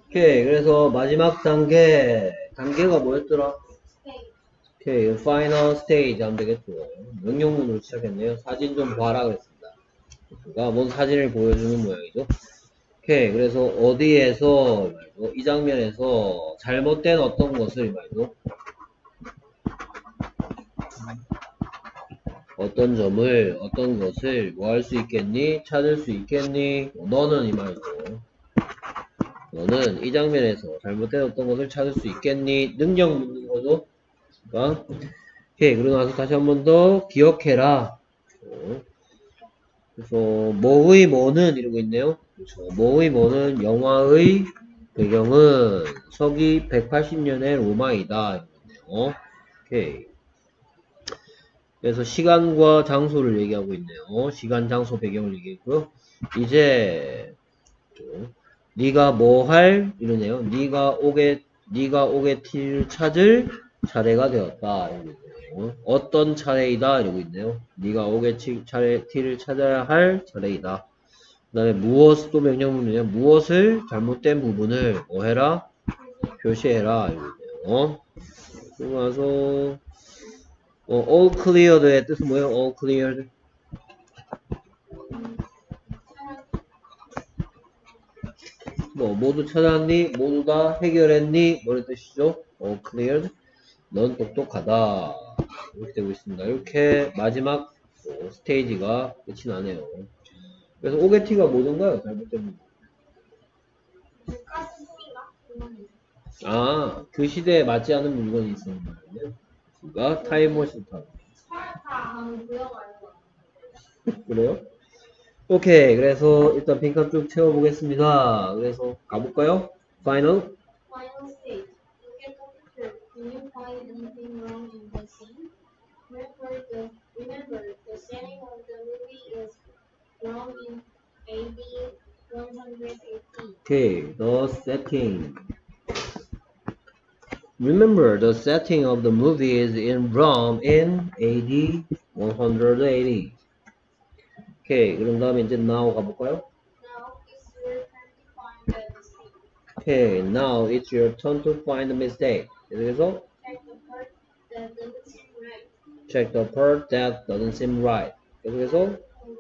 오케이. 그래서 마지막 단계가 뭐였더라? 오케이. final stage 하면 되겠죠. 명령문으로 시작했네요. 사진 좀 봐라 그랬습니다. 그러니까 뭔 사진을 보여주는 모양이죠. 오케이. 그래서 어디에서 말이죠. 이 장면에서 잘못된 어떤 것을 말이죠. 어떤 점을, 어떤 것을 뭐 할 수 있겠니? 찾을 수 있겠니? 너는 이 말이죠. 너는 이 장면에서 잘못된 어떤 것을 찾을 수 있겠니? 능력 묻는 거죠. 그러니까 오케이. 그러고 나서 다시 한 번 더 기억해라. 그래서 뭐의 뭐는 이러고 있네요. 그렇죠. 뭐의 뭐는 영화의 배경은 서기 180년의 로마이다. 이러네요. 오케이. 그래서 시간과 장소를 얘기하고 있네요. 시간, 장소, 배경을 얘기했고요. 이제 네가 뭐 할 이러네요. 네가 오게티를 찾을 차례가 되었다. 이러고 어떤 차례이다 이러고 있네요. 네가 오게티를 찾아야 할 차례이다. 그 다음에 무엇도 명령문이네요. 무엇을 잘못된 부분을 뭐 해라? 표시해라. 이러고 있네요. 그러고 나서 all cleared의 뜻은 뭐예요? all cleared. 뭐 모두 찾았니? 모두 다 해결했니? 뭐의 뜻이죠? all cleared. 넌 똑똑하다. 이렇게 되고 있습니다. 이렇게 마지막 스테이지가 끝이 나네요. 그래서 오게티가 뭐던가요? 잘못된 부분. 아, 그 시대에 맞지 않은 물건이 있었는데 그가 타임머신 타고. 그래요? 오케이. 그래서 일단 빈칸 쭉 채워보겠습니다. 그래서 가볼까요? 파이널. Final stage. Look at the picture. Can you find anything wrong in the scene? Remember, the setting of the movie is wrong in AD 180. Okay, the setting. Remember, the setting of the movie is in Rome in AD 180. 오케이, 그럼 다음에 이제 now 가볼까요? Okay, now it's your turn to find the mistake. 그래서 check the part that doesn't seem right. 그래서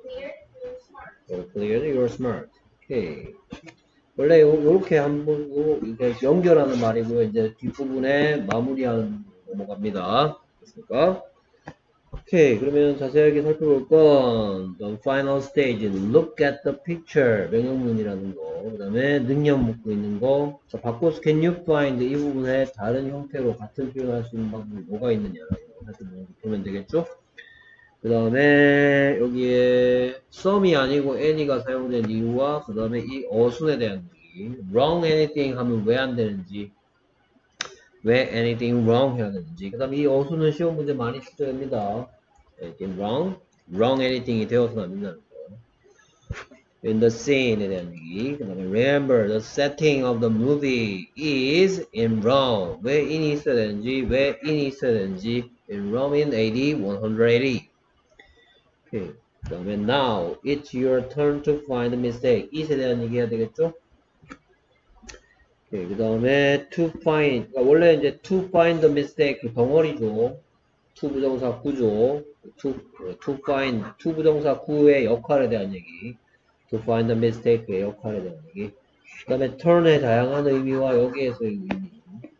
clear, you're smart. 오케이. 원래 요렇게 한번 이렇게 연결하는 말이고요. 이제 뒷부분에 마무리하는 넘어갑니다. 됐습니까? 오케이. 그러면 자세하게 살펴볼 건 the final stage, look at the picture 명령문이라는 거, 그 다음에 능력 묻고 있는 거. 자, 바꿔서 can you find 이 부분에 다른 형태로 같은 표현할 수 있는 방법이 뭐가 있느냐라고 보면 되겠죠? 그 다음에 여기에 some이 아니고 any가 사용된 이유와 그 다음에 이 어순에 대한 얘기. wrong anything 하면 왜 안 되는지, 왜 anything wrong 해야 되는지. 그 다음에 이 어순은 시험 문제 많이 출제됩니다. anything wrong, wrong anything이 되어서는 안 된다는 거. in the scene에 대한 얘기. 그 다음에 remember the setting of the movie is in Rome. 왜 in이 있어야 되는지, 왜 in이 있어야 되는지. in Rome in AD 180. 오케이. 그 다음에 now it's your turn to find the mistake. it에 대한 얘기 해야 되겠죠? 오케이. 그 다음에 to find. 그러니까 원래 이제 to find the mistake 그 덩어리죠. to 부정사 구조. to find to 부정사 구의 역할에 대한 얘기. to find the mistake의 역할에 대한 얘기. 그 다음에 turn의 다양한 의미와 여기에서의 의미.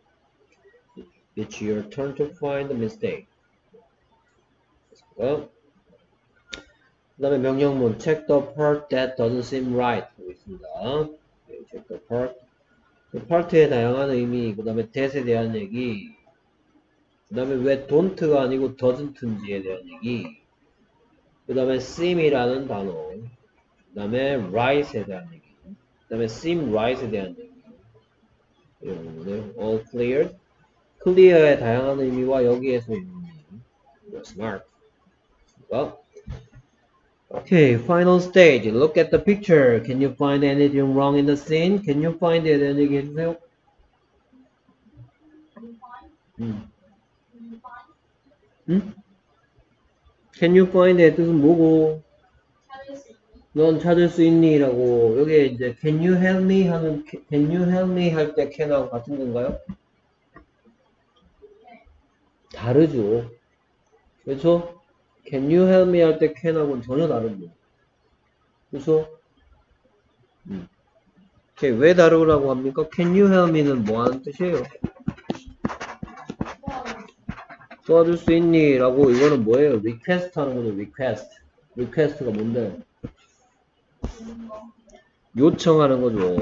It's your turn to find the mistake. 그 다음에 명령문 check the part that doesn't seem right 하고 있습니다. check the part. part의 다양한 의미, 그 다음에 that에 대한 얘기, 그 다음에 왜 don't가 아니고 doesn't인지에 대한 얘기, 그 다음에 seem이라는 단어, 그 다음에 right에 대한 얘기, 그 다음에 seem right에 대한 얘기, 이런 거네요. all cleared. clear의 다양한 의미와 여기에서의 의미. You're smart. Okay, final stage. Look at the picture. Can you find anything wrong in the scene? Can you find it? 대한 얘기 해주세요. Can you find it? 뜻은 뭐고? 넌 찾을 수 있니? 라고 여기에 이제 can you help me 하는 can you help me 할 때 can하고 같은 건가요? 다르죠. 그렇죠? can you help me 할 때 can하고는 전혀 다르죠. 그렇죠? 왜 다르라고 합니까? can you help me는 뭐 하는 뜻이에요? 도와줄 수 있니? 라고 이거는 뭐예요? request 하는 거죠. request가 뭔데? 요청하는 거죠.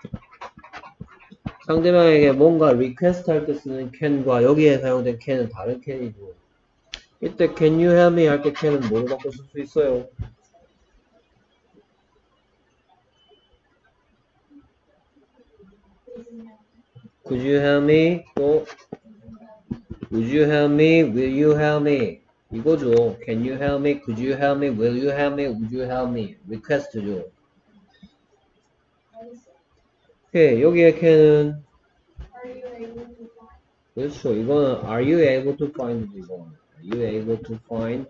상대방에게 뭔가 request 할 때 쓰는 can과 여기에 사용된 can은 다른 can이죠. 이때 can you help me 할 때 can은 뭐로 바꿔 쓸 수 있어요? could you help me? 또 would you help me? will you help me? 이거죠. can you help me? could you help me? will you help me? would you help me? request죠. 오케이, 여기에 can은 그렇죠. 이거는 are you able to find? 이거 are you able to find?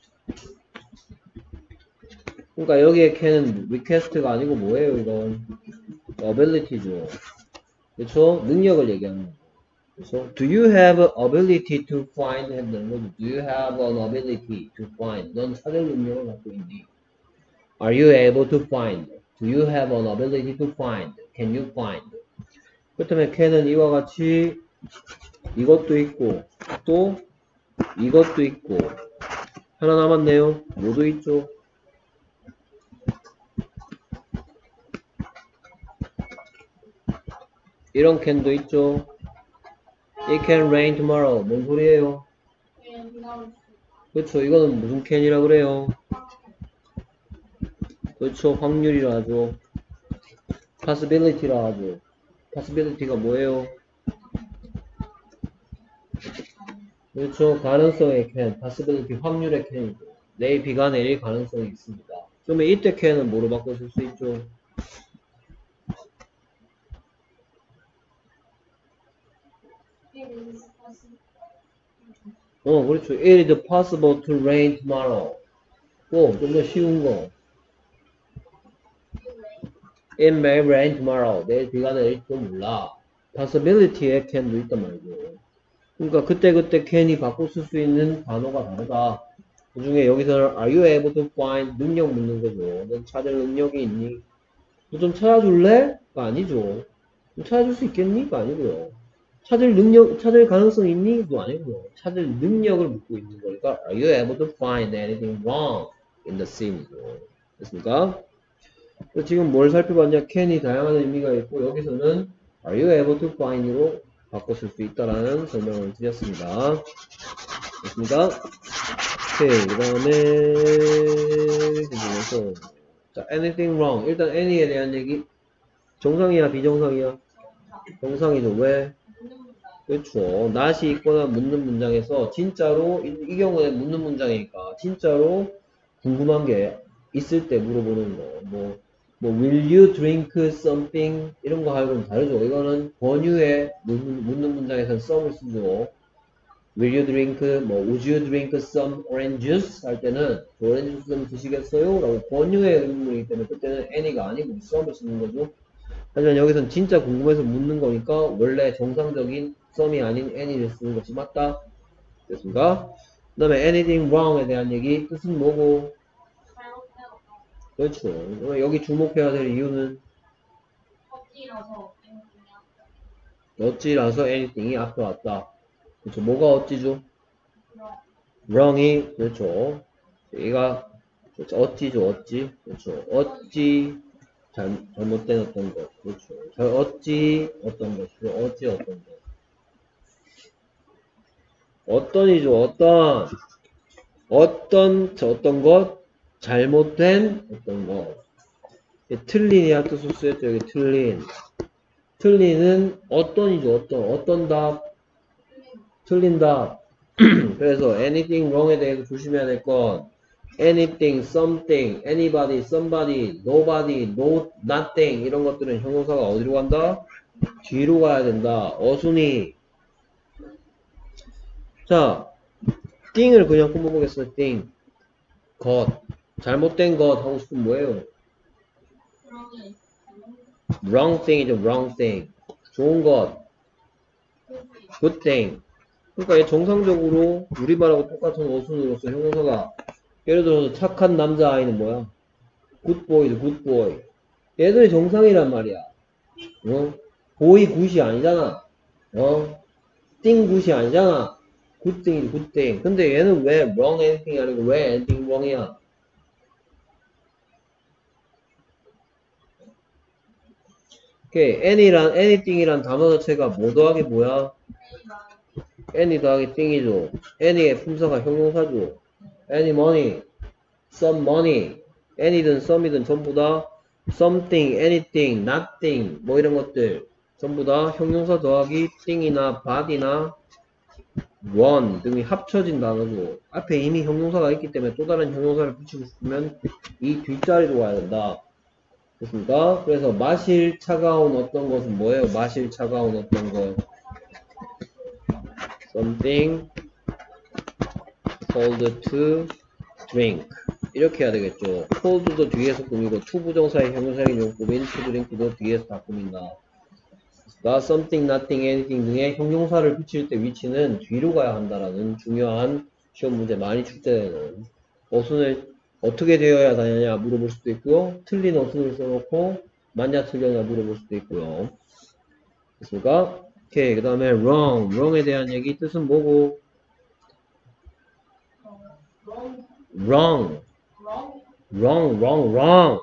그러니까 여기에 can은 request가 아니고 뭐예요? 이건 ability죠. 그렇죠? 능력을 얘기하는 거죠. 그래서 do you have ability to find? 했다는 거죠. do you have an ability to find? 넌 찾을 능력을 갖고 있니? are you able to find? do you have an ability to find? can you find? 그렇다면 can은 이와 같이 이것도 있고 또 이것도 있고 하나 남았네요. 뭐도 있죠? 이런 can도 있죠. It can rain tomorrow. 뭔 소리예요? 그렇죠. 이거는 무슨 can이라 그래요? 그렇죠. 확률이라 하죠. possibility라 하죠. possibility가 뭐예요? 그렇죠. 가능성의 can, possibility 확률의 can이죠. 내일 비가 내릴 가능성이 있습니다. 그러면 이때 can은 뭐로 바꿔줄 수 있죠? 그렇죠. It is possible to rain tomorrow. 좀 더 쉬운 거. It may rain tomorrow. 내일 비가 내릴지도 몰라. possibility에 can도 있단 말이죠. 그러니까 그때 can이 바꿔 쓸 수 있는 단어가 다르다. 그 중에 여기서는 are you able to find? 능력 묻는 거죠. 넌 찾을 능력이 있니? 너 좀 찾아줄래? 가 아니죠. 좀 찾아줄 수 있겠니? 가 아니고요. 찾을 가능성 있니? 도 아니고요. 찾을 능력을 묻고 있는 거니까 are you able to find anything wrong in the scene? 됐습니까? 지금 뭘 살펴봤냐? can이 다양한 의미가 있고 여기서는 are you able to find로 바꿔 쓸 수 있다라는 설명을 드렸습니다. 됐습니까? 오케이, 그 다음에 계속해서 자, anything wrong. 일단 any에 대한 얘기 정상이야 비정상이야? 정상이죠. 왜? 그렇죠. not이 있거나 묻는 문장에서 진짜로 이 경우에 묻는 문장이니까 진짜로 궁금한 게 있을 때 물어보는 거. 뭐 will you drink something 이런 거 하고는 다르죠. 이거는 권유에 묻는 문장에서는 some을 쓰죠. will you drink would you drink some orange juice 할 때는 오렌지 주스 좀 드시겠어요? 라고 권유의 의문이기 때문에 그때는 any가 아니고 some을 쓰는 거죠. 하지만 여기서는 진짜 궁금해서 묻는 거니까 원래 정상적인 some이 아닌 any를 쓰는 것이 맞다. 됐습니까? 그 다음에 anything wrong에 대한 얘기 뜻은 뭐고? 그렇죠. 여기 주목해야 될 이유는 어찌라서 anything이 앞에 왔다. 그렇죠. 뭐가 어찌죠? wrong이 그렇죠. 얘가 그렇죠. 어찌죠. 어찌. 그렇죠. 어찌 잘못된 어떤 것. 그렇죠. 어찌 어떤 것이죠. 어찌 어떤 것. 어떤이죠. 어떤 것. 잘못된 어떤 것. 틀린이야 뜻을 쓰였죠. 여기 틀린. 틀린은 어떤이죠. 어떤 답. 틀린 답. 그래서 anything wrong에 대해서 조심해야 될 건 anything, something, anybody, somebody, nobody, no, nothing 이런 것들은 형용사가 어디로 간다? 뒤로 가야 된다. 어순이. 자, thing을 그냥 뽑아보겠습니다. thing. 것. 잘못된 것 하고 싶으면 뭐예요? wrong thing이죠. wrong thing. 좋은 것. good thing. 그러니까 얘 정상적으로 우리말하고 똑같은 어순으로서 형용사가 예를 들어서 착한 남자아이는 뭐야? good boy죠. good boy. 얘들이 정상이란 말이야. 어? 보이 굿이 아니잖아. 띵 굿이 아니잖아. good thing이지 good thing. 근데 얘는 왜 wrong anything이 아니고 왜 anything wrong이야? anything이란 단어 자체가 뭐 더하기 뭐야? any 더하기 thing이죠. any의 품사가 형용사죠. any money, some money, any든 some이든 전부 다 something, anything, nothing 뭐 이런 것들 전부 다 형용사 더하기 thing이나 body나 one 등이 합쳐진 단어고 앞에 이미 형용사가 있기 때문에 또 다른 형용사를 붙이고 싶으면 이 뒷자리로 와야 된다. 됐습니까? 그래서 마실 차가운 어떤 것은 뭐예요? 마실 차가운 어떤 것 something cold to drink 이렇게 해야 되겠죠. cold도 뒤에서 꾸미고 to 부정사의 형용사인 용법인 to drink도 뒤에서 다 꾸민다. 그러니까 something, nothing, anything 등의 형용사를 붙일 때 위치는 뒤로 가야 한다라는 중요한 시험 문제 많이 출제되는 어순을 어떻게 되어야 하느냐 물어볼 수도 있고요. 틀린 어순을 써놓고 맞냐 틀렸냐 물어볼 수도 있고요. 됐습니까? 오케이. 그 다음에 wrong. wrong에 대한 얘기 뜻은 뭐고? wrong. wrong.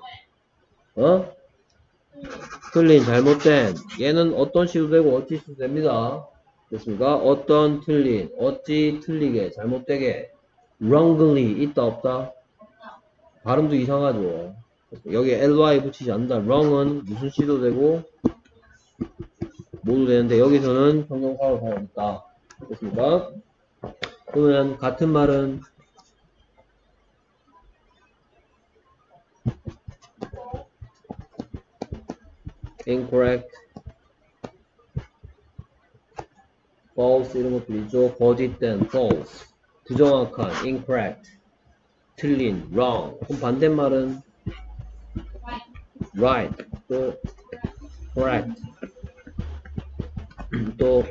틀린, 잘못된. 얘는 어떤 시도 되고 어찌 시도 됩니다. 됐습니까? 어떤 틀린, 어찌 틀리게, 잘못되게. wrongly, 있다, 없다? 발음도 이상하죠. 여기에 ly 붙이지 않는다. wrong은 무슨 시도 되고, 모두 되는데, 여기서는 형용사로 사용했다. 됐습니까? 그러면 같은 말은 incorrect, false 이런 것도 있죠. 거짓된 false, 부정확한 incorrect, 틀린 wrong. 그럼 반대말은 right, 또 correct, 또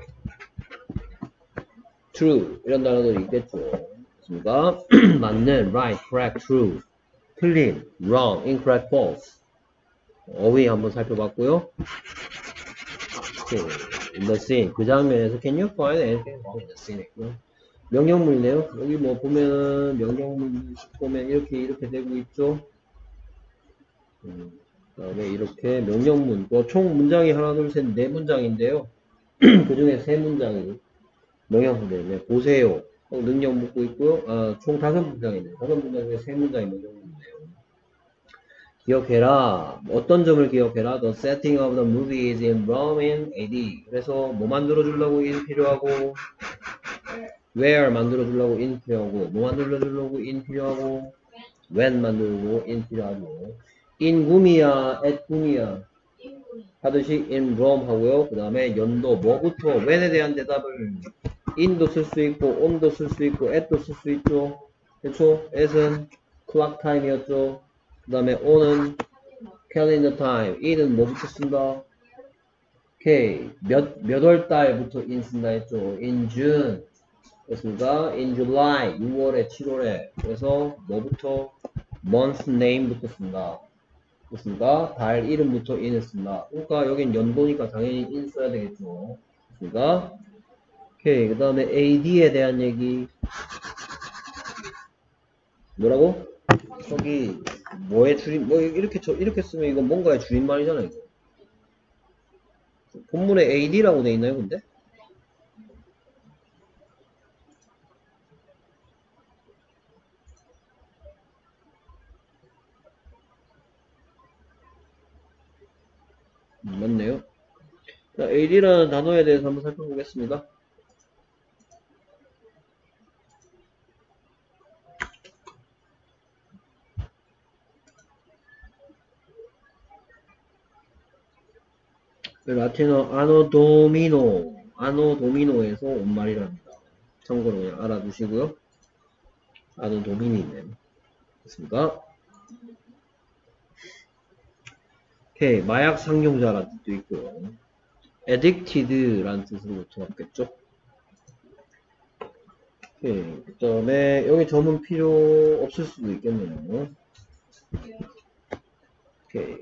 true 이런 단어들이 있겠죠. 맞습니까? 맞는 right, correct, true, 틀린 wrong, incorrect, false. 어휘 한번 살펴봤고요. in the scene 그 장면에서 can you find anything wrong in the scene 있고요. 명령문이네요. 여기 뭐 보면은 명령문 보면 이렇게 되고 있죠. 그 다음에 이렇게 명령문 총 문장이 하나 둘 셋 네 문장인데요. 그 중에 세 문장이 명령문이네요. 보세요. 능력 묻고 있고요. 총 5문장이네요. 5문장 중에 3문장이 명령문이네요. 기억해라. 어떤 점을 기억해라. The setting of the movie is in Rome in AD. 그래서 뭐 만들어주려고 in 필요하고 where 만들어주려고 in 필요하고 뭐 만들어주려고 in 필요하고 when 만들고 in 필요하고 in 구미야 at 구미야 하듯이 in Rome 하고요. 그 다음에 연도 뭐부터 when에 대한 대답을 in도 쓸 수 있고 on도 쓸 수 있고 at도 쓸 수 있죠. 그렇죠? at은 clock time이었죠. 그 다음에 on은 calendar time, in은 뭐부터 쓴다? 오케이. 몇 월 달부터 in 쓴다 했죠. in June. 그렇습니까? in July, 6월에, 7월에. 그래서 뭐부터? month name부터 쓴다. 그렇습니까? 달 이름부터 in을 쓴다. 그러니까 여긴 연도니까 당연히 in 써야 되겠죠. 그렇습니까? 오케이. 그 다음에 AD에 대한 얘기. 뭐라고? 저기 뭐의 줄임 뭐 이렇게 쓰면 이건 뭔가의 줄임말이잖아요. 이거. 본문에 AD라고 돼 있나요, 근데? 맞네요. 자, AD라는 단어에 대해서 한번 살펴보겠습니다. 라틴어 아노도미노에서 온 말이랍니다. 참고로 그냥 알아두시고요. 아노도미니네. 됐습니까? 오케이. 마약 상용자라는 뜻도 있고요. addicted라는 뜻으로 들어갔겠죠. 오케이. 그 다음에 여기 점은 필요 없을 수도 있겠네요. 오케이.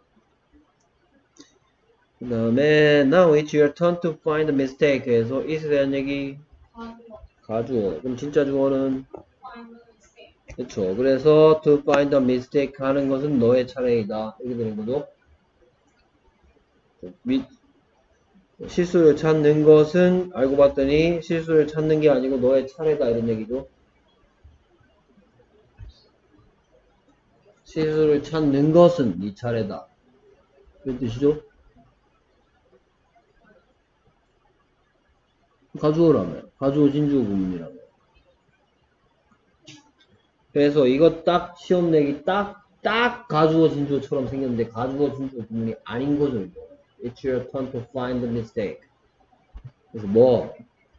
그 다음에 now it's your turn to find a mistake 해서 it에 대한 얘기 가주어. 그럼 진짜 주어는 그쵸. 그래서 to find a mistake 하는 것은 너의 차례이다. 이렇게 되는 거죠. 실수를 찾는 것은 알고 봤더니 실수를 찾는 게 아니고 너의 차례다 이런 얘기죠. 실수를 찾는 것은 네 차례다. 그런 뜻이죠. 가주어라며. 가주어 진주어 구문이라며. 그래서 이거 딱 시험 내기 딱 가주어 진주어처럼 생겼는데 가주어 진주어 구문이 아닌 거죠. 이거. It's your turn to find the mistake. 그래서 뭐?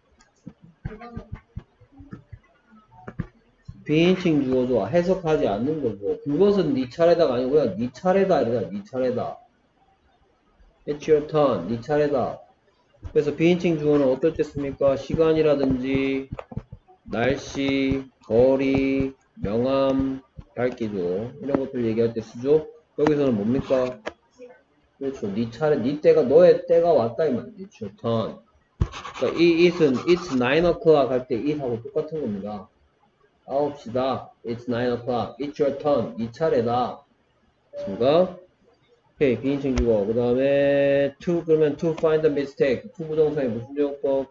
비인칭 주어죠. 해석하지 않는 거죠. 그것은 네 차례다가 아니고요. 네 차례다 이래요. 네 차례다. It's your turn. 네 차례다. 그래서 비인칭 주어는 어떨 때 씁니까? 시간이라든지 날씨, 거리, 명암, 밝기죠. 이런 것들 얘기할 때 쓰죠. 여기서는 뭡니까? 그렇죠. 네 차례, 네 때가, 너의 때가 왔다 이 말이야. It's your turn. 그러니까 이 it은 it's 9 o'clock 할 때 it하고 똑같은 겁니다. 9시다. It's 9 o'clock. It's your turn. 네 차례다. 됐습니까? 오케이. 비인칭 주어. 그 다음에 to 그러면 to find a mistake. to 부정사의 무슨 제용법?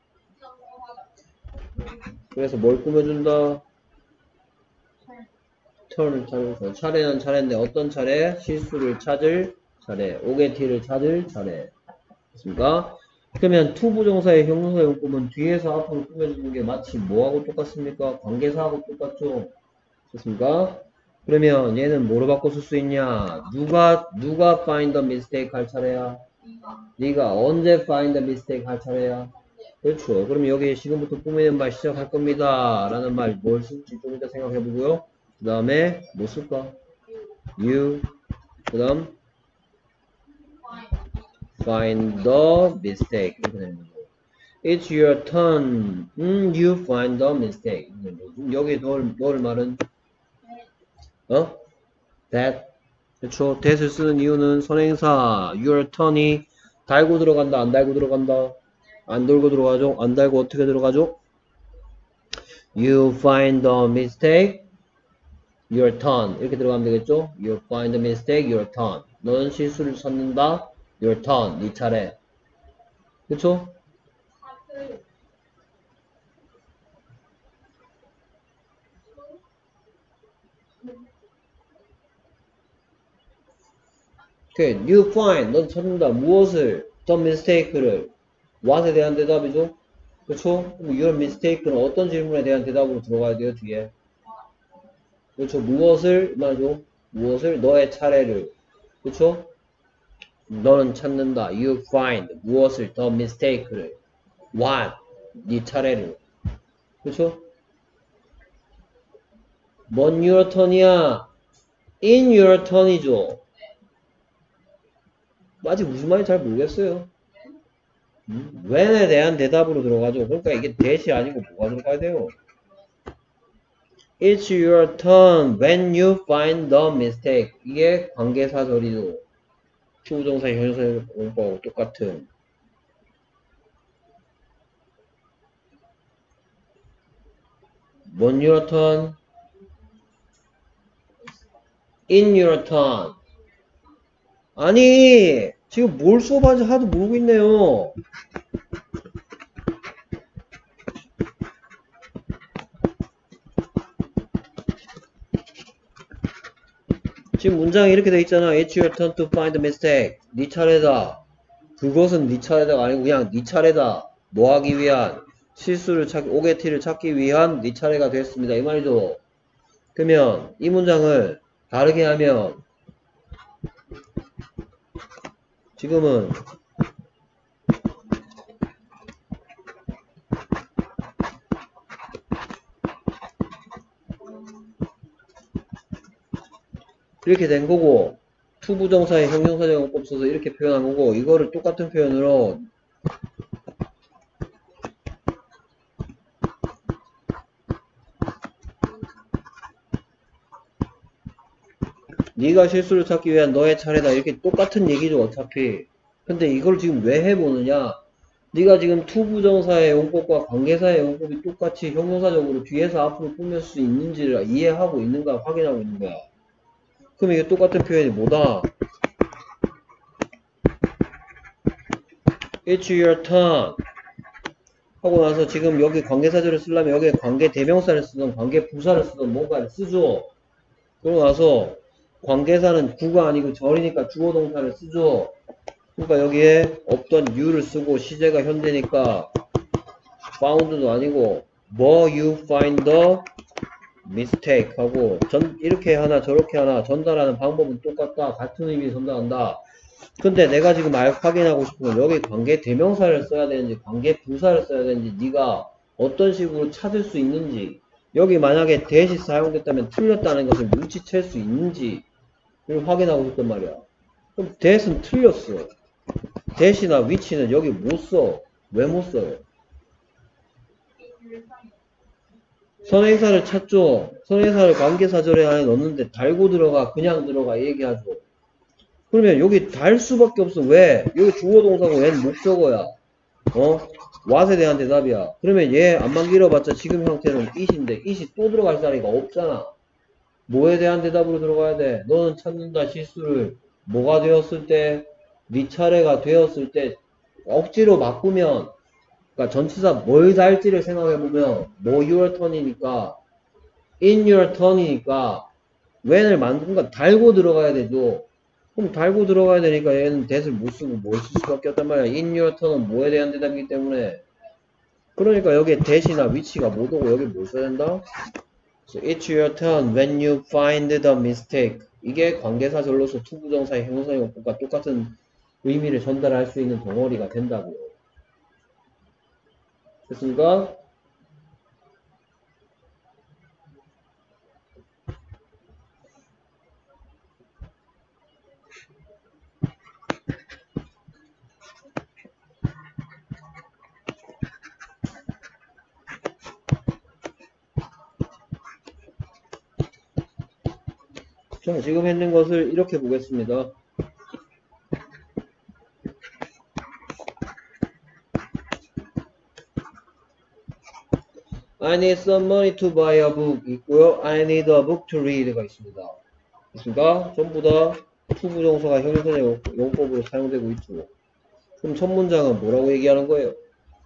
그래서 뭘 꾸며준다? 턴을 찾을 차례는 차례인데 어떤 차례? 실수를 찾을 차례. 오게티를 찾을 차례. 됐습니까? 그러면 to 부정사의 형용사 용법은 뒤에서 앞으로 꾸며주는 게 마치 뭐하고 똑같습니까? 관계사하고 똑같죠? 됐습니까? 그러면 얘는 뭐로 바꿔 쓸 수 있냐? 누가 find the mistake 할 차례야? 네가 언제 find the mistake 할 차례야? 그렇죠. 그럼 여기 지금부터 꾸미는 말 시작할 겁니다. 라는 말 뭘 쓸지 좀 이따 생각해 보고요. 그 다음에 뭐 쓸까? you. 그 다음 find the mistake. 이렇게 되는 거죠. It's your turn. You find the mistake. 여기 넣을 말은 that. 그렇죠. that을 쓰는 이유는 선행사 your turn이 달고 들어간다, 안 달고 들어간다? 안 돌고 들어가죠? 안 달고 어떻게 들어가죠? You find the mistake, your turn. 이렇게 들어가면 되겠죠? You find the mistake, your turn. 넌 실수를 찾는다, your turn. 네 차례. 그쵸? 오케이. You find. 넌 찾는다. 무엇을? The mistake를. what에 대한 대답이죠? 그렇죠? your mistake는 어떤 질문에 대한 대답으로 들어가야 돼요, 뒤에. 그렇죠? 무엇을 말이죠? 무엇을? 너의 차례를. 그렇죠? 너는 찾는다. You find. 무엇을? The mistake를. what? 네 차례를. 그렇죠? 뭔 your turn이야? in your turn이죠. 아직 무슨 말인지 잘 모르겠어요. when에 대한 대답으로 들어가죠. 그러니까 이게 that이 아니고 뭐가 들어가야 돼요? It's your turn when you find the mistake. 이게 관계사절이죠. 투부정사 현실 공부하고 똑같은. When your turn? In your turn. 아니, 지금 뭘 수업하는지 하나도 모르고 있네요. 지금 문장이 이렇게 돼 있잖아. It's your turn to find the mistake. 네 차례다. 그것은 네 차례다가 아니고 그냥 네 차례다. 뭐 하기 위한? 실수를 찾기, 오게티를 찾기 위한 네 차례가 됐습니다. 이 말이죠. 그러면 이 문장을 다르게 하면 지금은 이렇게 된 거고, 투부정사의 형용사적 용법 써서 이렇게 표현한 거고, 이거를 똑같은 표현으로 네가 실수를 찾기 위한 너의 차례다. 이렇게 똑같은 얘기죠, 어차피. 근데 이걸 지금 왜 해보느냐? 네가 지금 투부정사의 용법과 관계사의 용법이 똑같이 형용사적으로 뒤에서 앞으로 꾸밀 수 있는지를 이해하고 있는가 확인하고 있는 거야. 그럼 이게 똑같은 표현이 뭐다? It's your turn. 하고 나서 지금 여기 관계사절을 쓰려면 여기에 관계 대명사를 쓰든 관계 부사를 쓰든 뭔가를 쓰죠. 그러고 나서 관계사는 구가 아니고 절이니까 주어 동사를 쓰죠. 그러니까 여기에 없던 you를 쓰고 시제가 현재니까 found도 아니고 뭐 you find the mistake 하고 이렇게 하나 저렇게 하나 전달하는 방법은 똑같다. 같은 의미 전달한다. 근데 내가 지금 확인하고 싶은 건 여기 관계 대명사를 써야 되는지 관계 부사를 써야 되는지 네가 어떤 식으로 찾을 수 있는지 여기 만약에 대시 사용됐다면 틀렸다는 것을 눈치챌 수 있는지 를 확인하고 싶단 말이야. 그럼 대는 틀렸어. 대시나 위치는 여기 못 써. 왜 못 써요? 선행사를 찾죠. 선행사를 관계사절에 안에 넣는데 달고 들어가 그냥 들어가 얘기하죠. 그러면 여기 달 수밖에 없어. 왜? 여기 주어 동사고 얘는 목적어야. what에 대한 대답이야. 그러면 얘 안만 길어봤자 지금 형태는 it인데 it이 또 들어갈 자리가 없잖아. 뭐에 대한 대답으로 들어가야 돼? 너는 찾는다 실수를 뭐가 되었을 때? 네 차례가 되었을 때 억지로 바꾸면 그러니까 전치사 뭘 달지를 생각해보면 뭐 your turn이니까 in your turn이니까 when을 만든가 달고 들어가야 되죠. 그럼 달고 들어가야 되니까 얘는 that을 못 쓰고 뭘 쓸 수밖에 없단 말이야. in your turn은 뭐에 대한 대답이기 때문에 그러니까 여기에 that이나 위치가 못 오고 여기 뭘 써야 된다? So it's your turn when you find the mistake. 이게 관계사절로서 투부정사의 형용사 용법과 똑같은 의미를 전달할 수 있는 덩어리가 된다고요. 됐습니까? 자, 지금 했는 것을 이렇게 보겠습니다. I need some money to buy a book 있고요. I need a book to read가 있습니다. 됐습니까? 전부 다 투부정사가 형용사 용법으로 사용되고 있죠. 그럼 첫 문장은 뭐라고 얘기하는 거예요?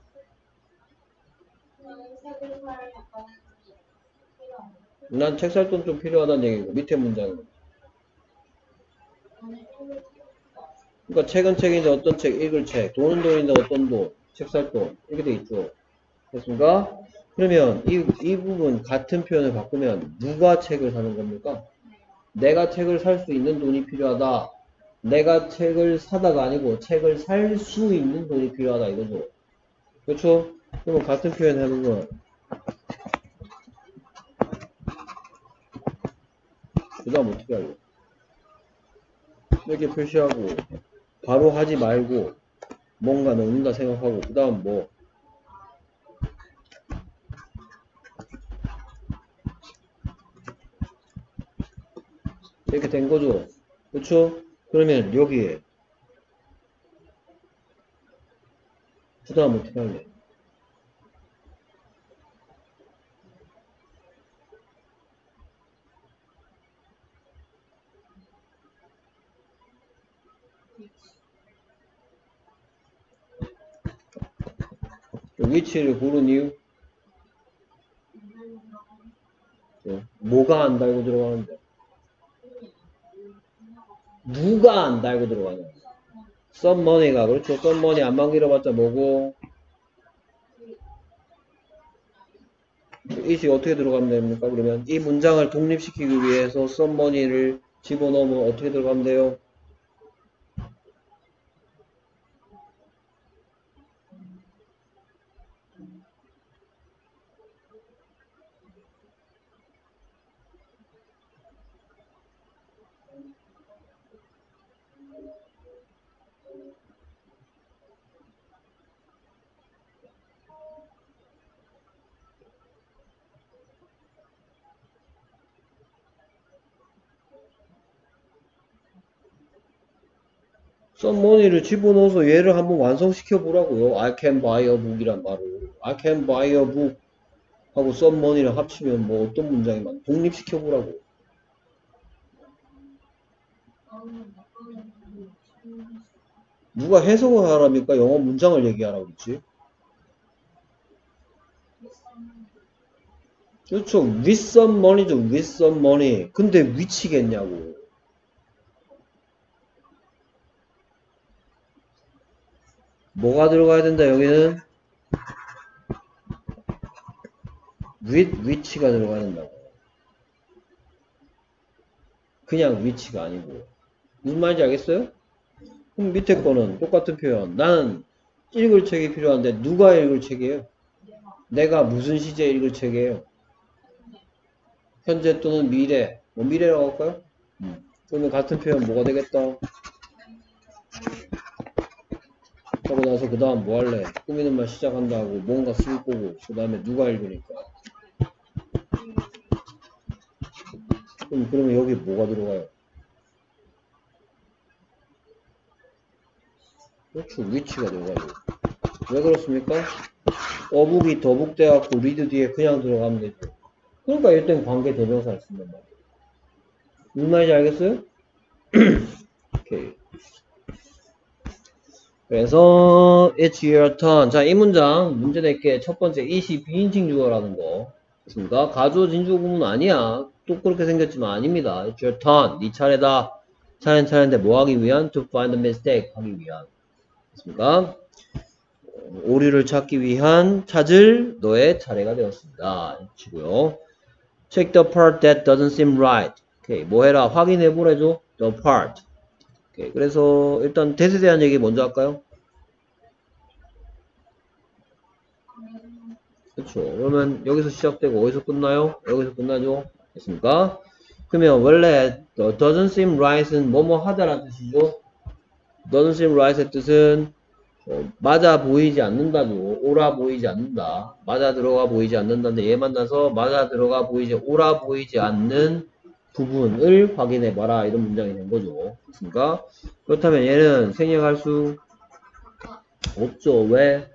난 책 살 돈 좀 필요하다는 얘기고 밑에 문장은 그러니까 책은 책인데 어떤 책? 읽을 책. 돈은 돈인데 어떤 돈? 책 살 돈. 이렇게 돼 있죠. 됐습니까? 그러면 이 부분 같은 표현을 바꾸면 누가 책을 사는 겁니까? 내가 책을 살 수 있는 돈이 필요하다. 내가 책을 사다가 아니고 책을 살 수 있는 돈이 필요하다 이거죠. 그렇죠? 그러면 같은 표현 하는 건 그 다음 어떻게 하려? 이렇게 표시하고 바로 하지 말고 뭔가 넣는다 생각하고 그 다음 뭐 이렇게 된 거죠. 그렇죠? 그러면 여기에 그 다음 어떻게 할래? 위치를 고른 이유? 뭐가 안 달고 들어가는데? 누가 안 달고 들어가냐? 썸머니가 그렇죠. 썸머니 안만 길어봤자 뭐고 이시 어떻게 들어가면 됩니까? 그러면 이 문장을 독립시키기 위해서 썸머니를 집어넣으면 어떻게 들어가면 돼요? some money를 집어넣어서 얘를 한번 완성시켜 보라고요. I can buy a book이란 말을. I can buy a book 하고 some money를 합치면 뭐 어떤 문장이 많아? 독립시켜 보라고. 누가 해석을 하라니까 영어 문장을 얘기하라고 그랬지? 그렇죠. with some money죠. with some money. 근데 which겠냐고. 뭐가 들어가야 된다 여기는? with which가 들어가야 된다고. 그냥 which가 아니고. 무슨 말인지 알겠어요? 그럼 밑에 거는 똑같은 표현. 나는 읽을 책이 필요한데 누가 읽을 책이에요? 내가 무슨 시제에 읽을 책이에요? 현재 또는 미래. 뭐 미래라고 할까요? 그러면 같은 표현 뭐가 되겠다? 하고 나서 그 다음 뭐 할래? 꾸미는 말 시작한다 하고 뭔가 쓸 거고 그 다음에 누가 읽으니까. 그러면 여기 뭐가 들어가요? 그렇죠. 위치가 들어가요. 왜 그렇습니까? 어북이 더북 돼갖고 리드 뒤에 그냥 들어가면 되죠. 그러니까 이땐 관계 대명사를 쓴단 말이에요. 무슨 말인지 알겠어요? 오케이. 그래서 it's your turn. 자, 이 문장 문제 낼게. 첫 번째 it이 비인칭 주어라는 거. 됐습니까? 가주어진 주어 구문 아니야. 또 그렇게 생겼지만 아닙니다. It's your turn. 네 차례다. 차례인데 뭐 하기 위한? To find a mistake 하기 위한. 됐습니까? 오류를 찾기 위한 찾을 너의 차례가 되었습니다. 치고요. Check the part that doesn't seem right. 오케이. 뭐 해라? 확인해 보래줘. The part. 오케이. 그래서 일단 that에 대한 얘기 먼저 할까요? 그렇죠. 그러면 여기서 시작되고 어디서 끝나요? 여기서 끝나죠. 됐습니까? 그러면 원래 doesn't seem right은 뭐뭐 하다라는 뜻이죠. doesn't seem right의 뜻은 맞아 보이지 않는다죠. 옳아 보이지 않는다. 맞아 들어가 보이지 않는다인데 얘 만나서 맞아 들어가 보이지 옳아 보이지 않는 부분을 확인해봐라. 이런 문장이 된 거죠. 됐습니까? 그렇다면 얘는 생략할 수 없죠. 왜?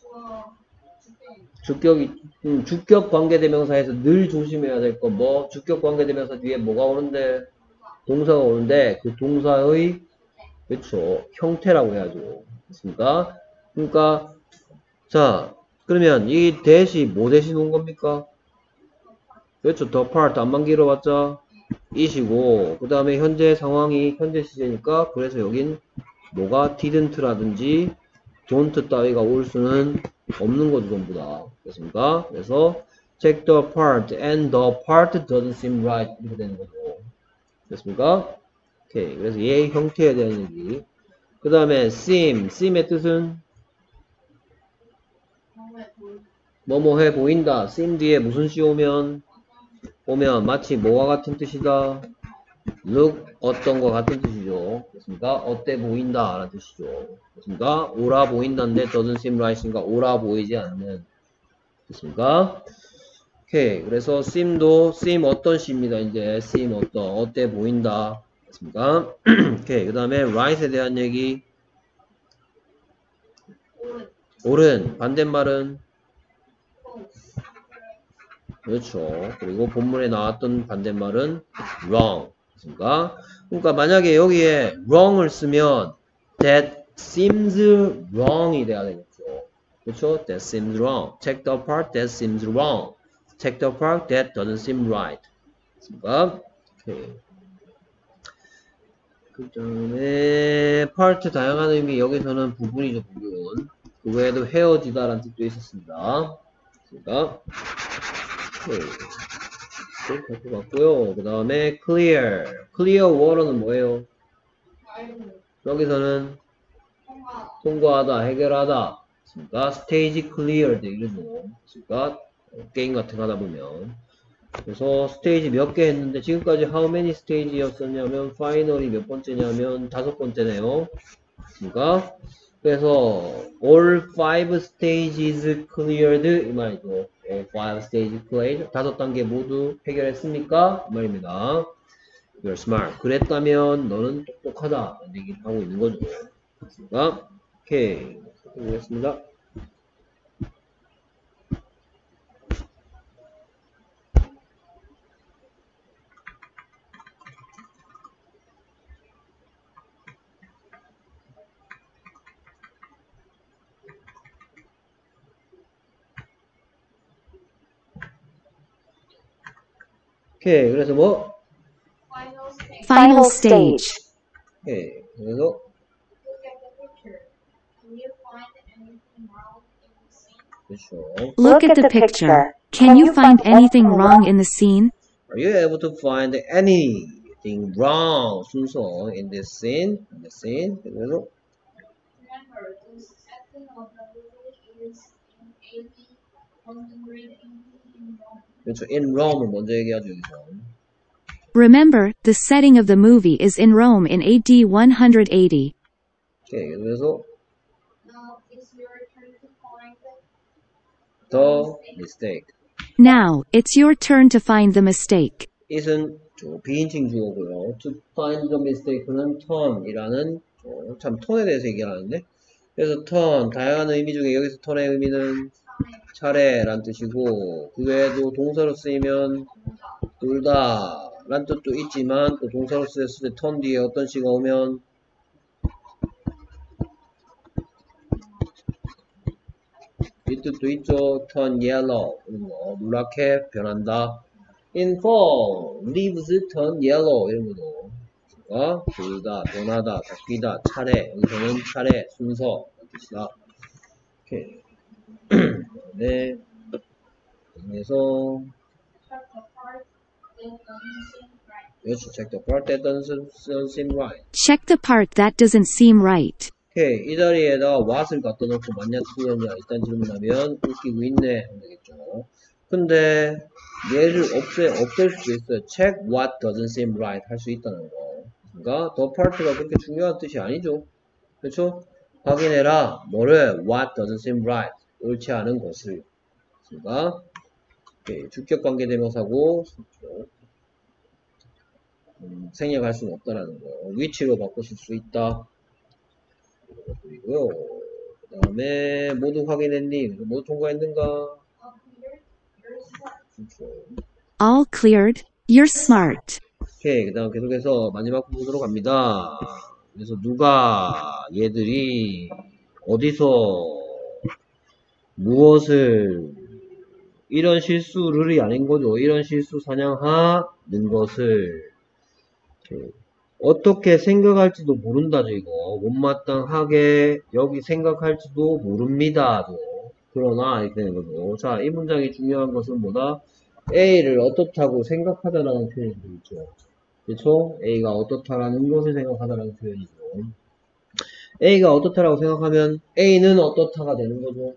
주격 관계대명사에서 늘 조심해야 될 건 뭐? 주격 관계대명사 뒤에 뭐가 오는데? 동사가 오는데 그 동사의 그렇죠. 형태라고 해야죠. 됐습니까? 그러니까 자 그러면 이 대시 뭐 대신 온 겁니까? 그렇죠. the part 안만 길어봤자 이시고 그 다음에 현재 상황이 현재 시제니까 그래서 여긴 뭐가 didn't라든지 don't 따위가 올 수는 없는 거죠. 전부 다. 됐습니까? 그래서 check the part and the part doesn't seem right 이렇게 되는 거죠. 됐습니까? 오케이. 그래서 얘의 형태에 대한 얘기. 그 다음에 seem의 뜻은 뭐뭐해 보인다. seem 뒤에 무슨 시 오면 마치 뭐와 같은 뜻이다. look 어떤 거 같은 뜻이죠. 됐습니까? 어때 보인다 라는 뜻이죠. 됐습니까? 옳아 보인다인데 doesn't seem right이니까 옳아 보이지 않는. 됐습니까? 오케이. 그래서 seem 어떤 시입니다. 이제 seem 어때 보인다. 됐습니까? 오케이. 그 다음에 right에 대한 얘기. 옳은 반대말은 그렇죠. 그리고 본문에 나왔던 반대말은 wrong. 됐습니까? 그러니까 만약에 여기에 wrong을 쓰면 that seems wrong이 돼야 되겠죠. 그렇죠? That seems wrong. Check the part that seems wrong. Check the part that doesn't seem right. 됐습니까? 오케이. 그 다음에 part 다양한 의미 여기서는 부분이죠. 부분. 그 외에도 헤어지다라는 뜻도 있었습니다. 됐습니까? 오케이. 될 것 같고요. 그 다음에 clear water는 뭐예요? 여기서는 통과하다, 해결하다. 그러니까 stage cleared 이러죠. 그러니까 게임 같은 거 하다 보면. 그래서 스테이지 몇 개 했는데 지금까지 how many stage였었냐면 final이 몇 번째냐면 5번째네요. 그러니까 그래서 all 5 stages cleared 이 말이죠. all 5 stages cleared 5단계 모두 해결했습니까? 이 말입니다. You're smart. 그랬다면 너는 똑똑하다. 라는 얘기를 하고 있는 거죠. 됐습니까? 오케이. 보겠습니다. 오케이. 그래서 뭐? Final stage. 오케이. 그래서 Look at the picture. Can you find anything wrong in the scene? Are you able to find anything wrong? 순서 in this scene. In the scene. 그래서 Remember, the setting of the movie is in AD 180 in Rome. 그렇죠. In Rome을 먼저 얘기하죠. 여기서. Remember, the setting of the movie is in Rome in AD 180. 오케이. 그래서 Now it's your turn to find the mistake. Now, it's your turn to find the mistake. it은 비인칭 주어고요. To find the mistake는 turn이라는 참 턴에 대해서 얘기하는데 그래서 turn 다양한 의미 중에 여기서 턴의 의미는 차례란 뜻이고 그 외에도 동사로 쓰이면 돌다 란 뜻도 있지만 또 동사로 쓰였을 때 turn 뒤에 어떤 시가 오면 이 뜻도 있죠. turn yellow 노랗게 변한다. inform leaves turn yellow 이런 것도 돌다, 변하다, 바뀌다, 차례 여기서는 차례, 순서 뜻이다. 오케이. 네. 그래서 check the part that doesn't seem right. check the part that doesn't seem right. Check the part that doesn't seem right. 오케이. 이 자리에다 what을 갖다 놓고 맞냐 틀렸냐 일단 질문하면 웃기고 있네 하면 되겠죠. 근데 얘를 없앨 수도 있어요. check what doesn't seem right 할 수 있다는 거. 그러니까 the part가 그렇게 중요한 뜻이 아니죠. 그렇죠? 확인해라. 뭐를? what doesn't seem right. 옳지 않은 것을. 그러니까 주격관계대명사고 생략할 수는 없다라는 거. 위치로 바꾸실 수 있다. 그리고요. 그 다음에 모두 확인했니? 모두 통과했는가? 그렇죠. All cleared. You're smart. 오케이. 그 다음 계속해서 마지막 부분으로 갑니다. 그래서 누가 얘들이 어디서 무엇을 이런 실수를 아닌 거죠. 이런 실수 사냥하는 것을 어떻게 생각할지도 모른다죠. 이거 못마땅하게 여기 생각할지도 모릅니다. 그러나 이렇게 되는 거죠. 자, 이 문장이 중요한 것은 뭐다? A를 어떻다고 생각하다라는 표현이 되겠죠. 그렇죠? A가 어떻다라는 것을 생각하다라는 표현이죠. A가 어떻다라고 생각하면 A는 어떻다가 되는 거죠.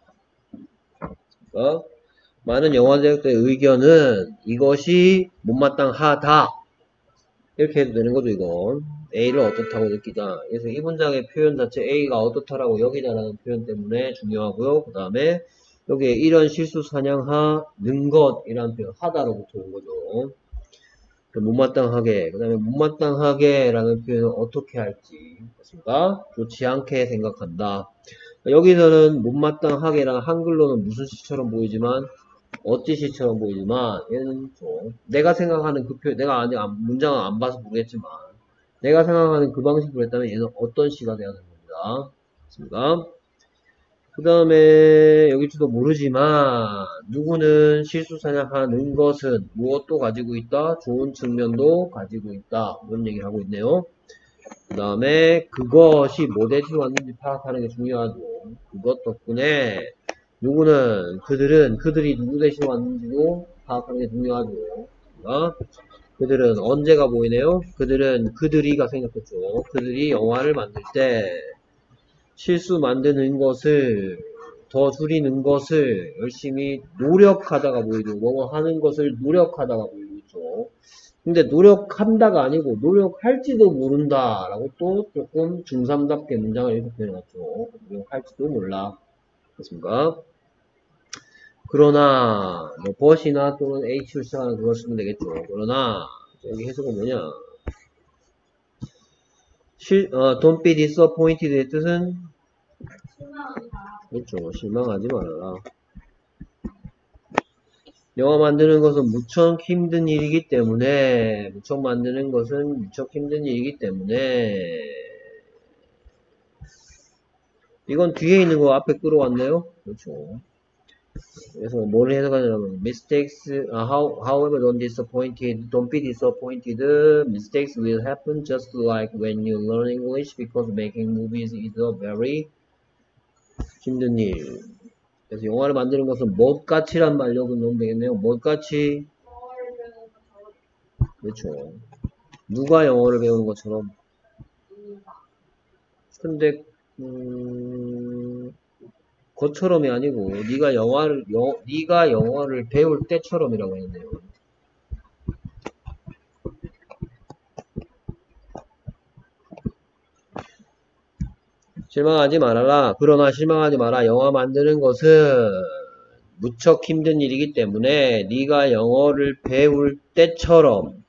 많은 영화제작자의 의견은 이것이 못마땅하다. 이렇게 해도 되는 거죠, 이건. A를 어떻다고 느끼다. 그래서 이 문장의 표현 자체 A가 어떻다라고 여기다라는 표현 때문에 중요하고요. 그 다음에 여기에 이런 실수 사냥하는 것이라는 표현, 하다로부터 온 거죠. 못마땅하게. 그 다음에 못마땅하게 라는 표현은 어떻게 할지. 그렇습니까? 좋지 않게 생각한다. 여기서는 못마땅하게랑 한글로는 무슨 시처럼 보이지만 어찌 시처럼 보이지만 얘는 좀 내가 생각하는 그 표현 내가 아직 문장을 안 봐서 모르겠지만 내가 생각하는 그 방식으로 했다면 얘는 어떤 시가 돼야 되는 겁니다. 맞습니까? 그 다음에 여기서도 모르지만 누구는 실수 사냥하는 것은 무엇도 가지고 있다? 좋은 측면도 가지고 있다. 이런 얘기를 하고 있네요. 그 다음에 그것이 뭐 대신 왔는지 파악하는 게 중요하죠. 그것 덕분에 누구는 그들이 누구 대신 왔는지도 파악하는 게 중요하죠. 그러니까 그들은 언제가 보이네요? 그들이가 생겼겠죠. 그들이 영화를 만들 때 실수 만드는 것을 더 줄이는 것을 열심히 노력하다가 보이죠. 뭐뭐 하는 것을 노력하다가 보이고 있죠. 근데 노력한다가 아니고 노력할지도 모른다 라고 또 조금 중3답게 문장을 이렇게 표현해놨죠. 노력할지도 몰라. 그렇습니까? 그러나 뭐 but이나 또는 h를 시작하는 그걸 쓰면 되겠죠. 그러나 여기 해석은 뭐냐? don't be disappointed의 뜻은? 실망하지 마. 그렇죠. 실망하지 말아라. 영화 만드는 것은 무척 힘든 일이기 때문에, 이건 뒤에 있는 거 앞에 끌어왔네요. 그렇죠. 그래서 뭘 해석하냐면 however don't be disappointed. Mistakes will happen just like when you learn English because making movies is a very 힘든 일. 그래서 영화를 만드는 것은 못같이란 말로 넣으면 되겠네요. 못같이. 영어를 배우는 것처럼 그렇죠. 누가 영어를 배우는 것처럼. 근데 것처럼이 아니고 네가 영어를 배울 때처럼이라고 했네요. 실망하지 말아라. 그러나 실망하지 마라. 영화 만드는 것은 무척 힘든 일이기 때문에 네가 영어를 배울 때처럼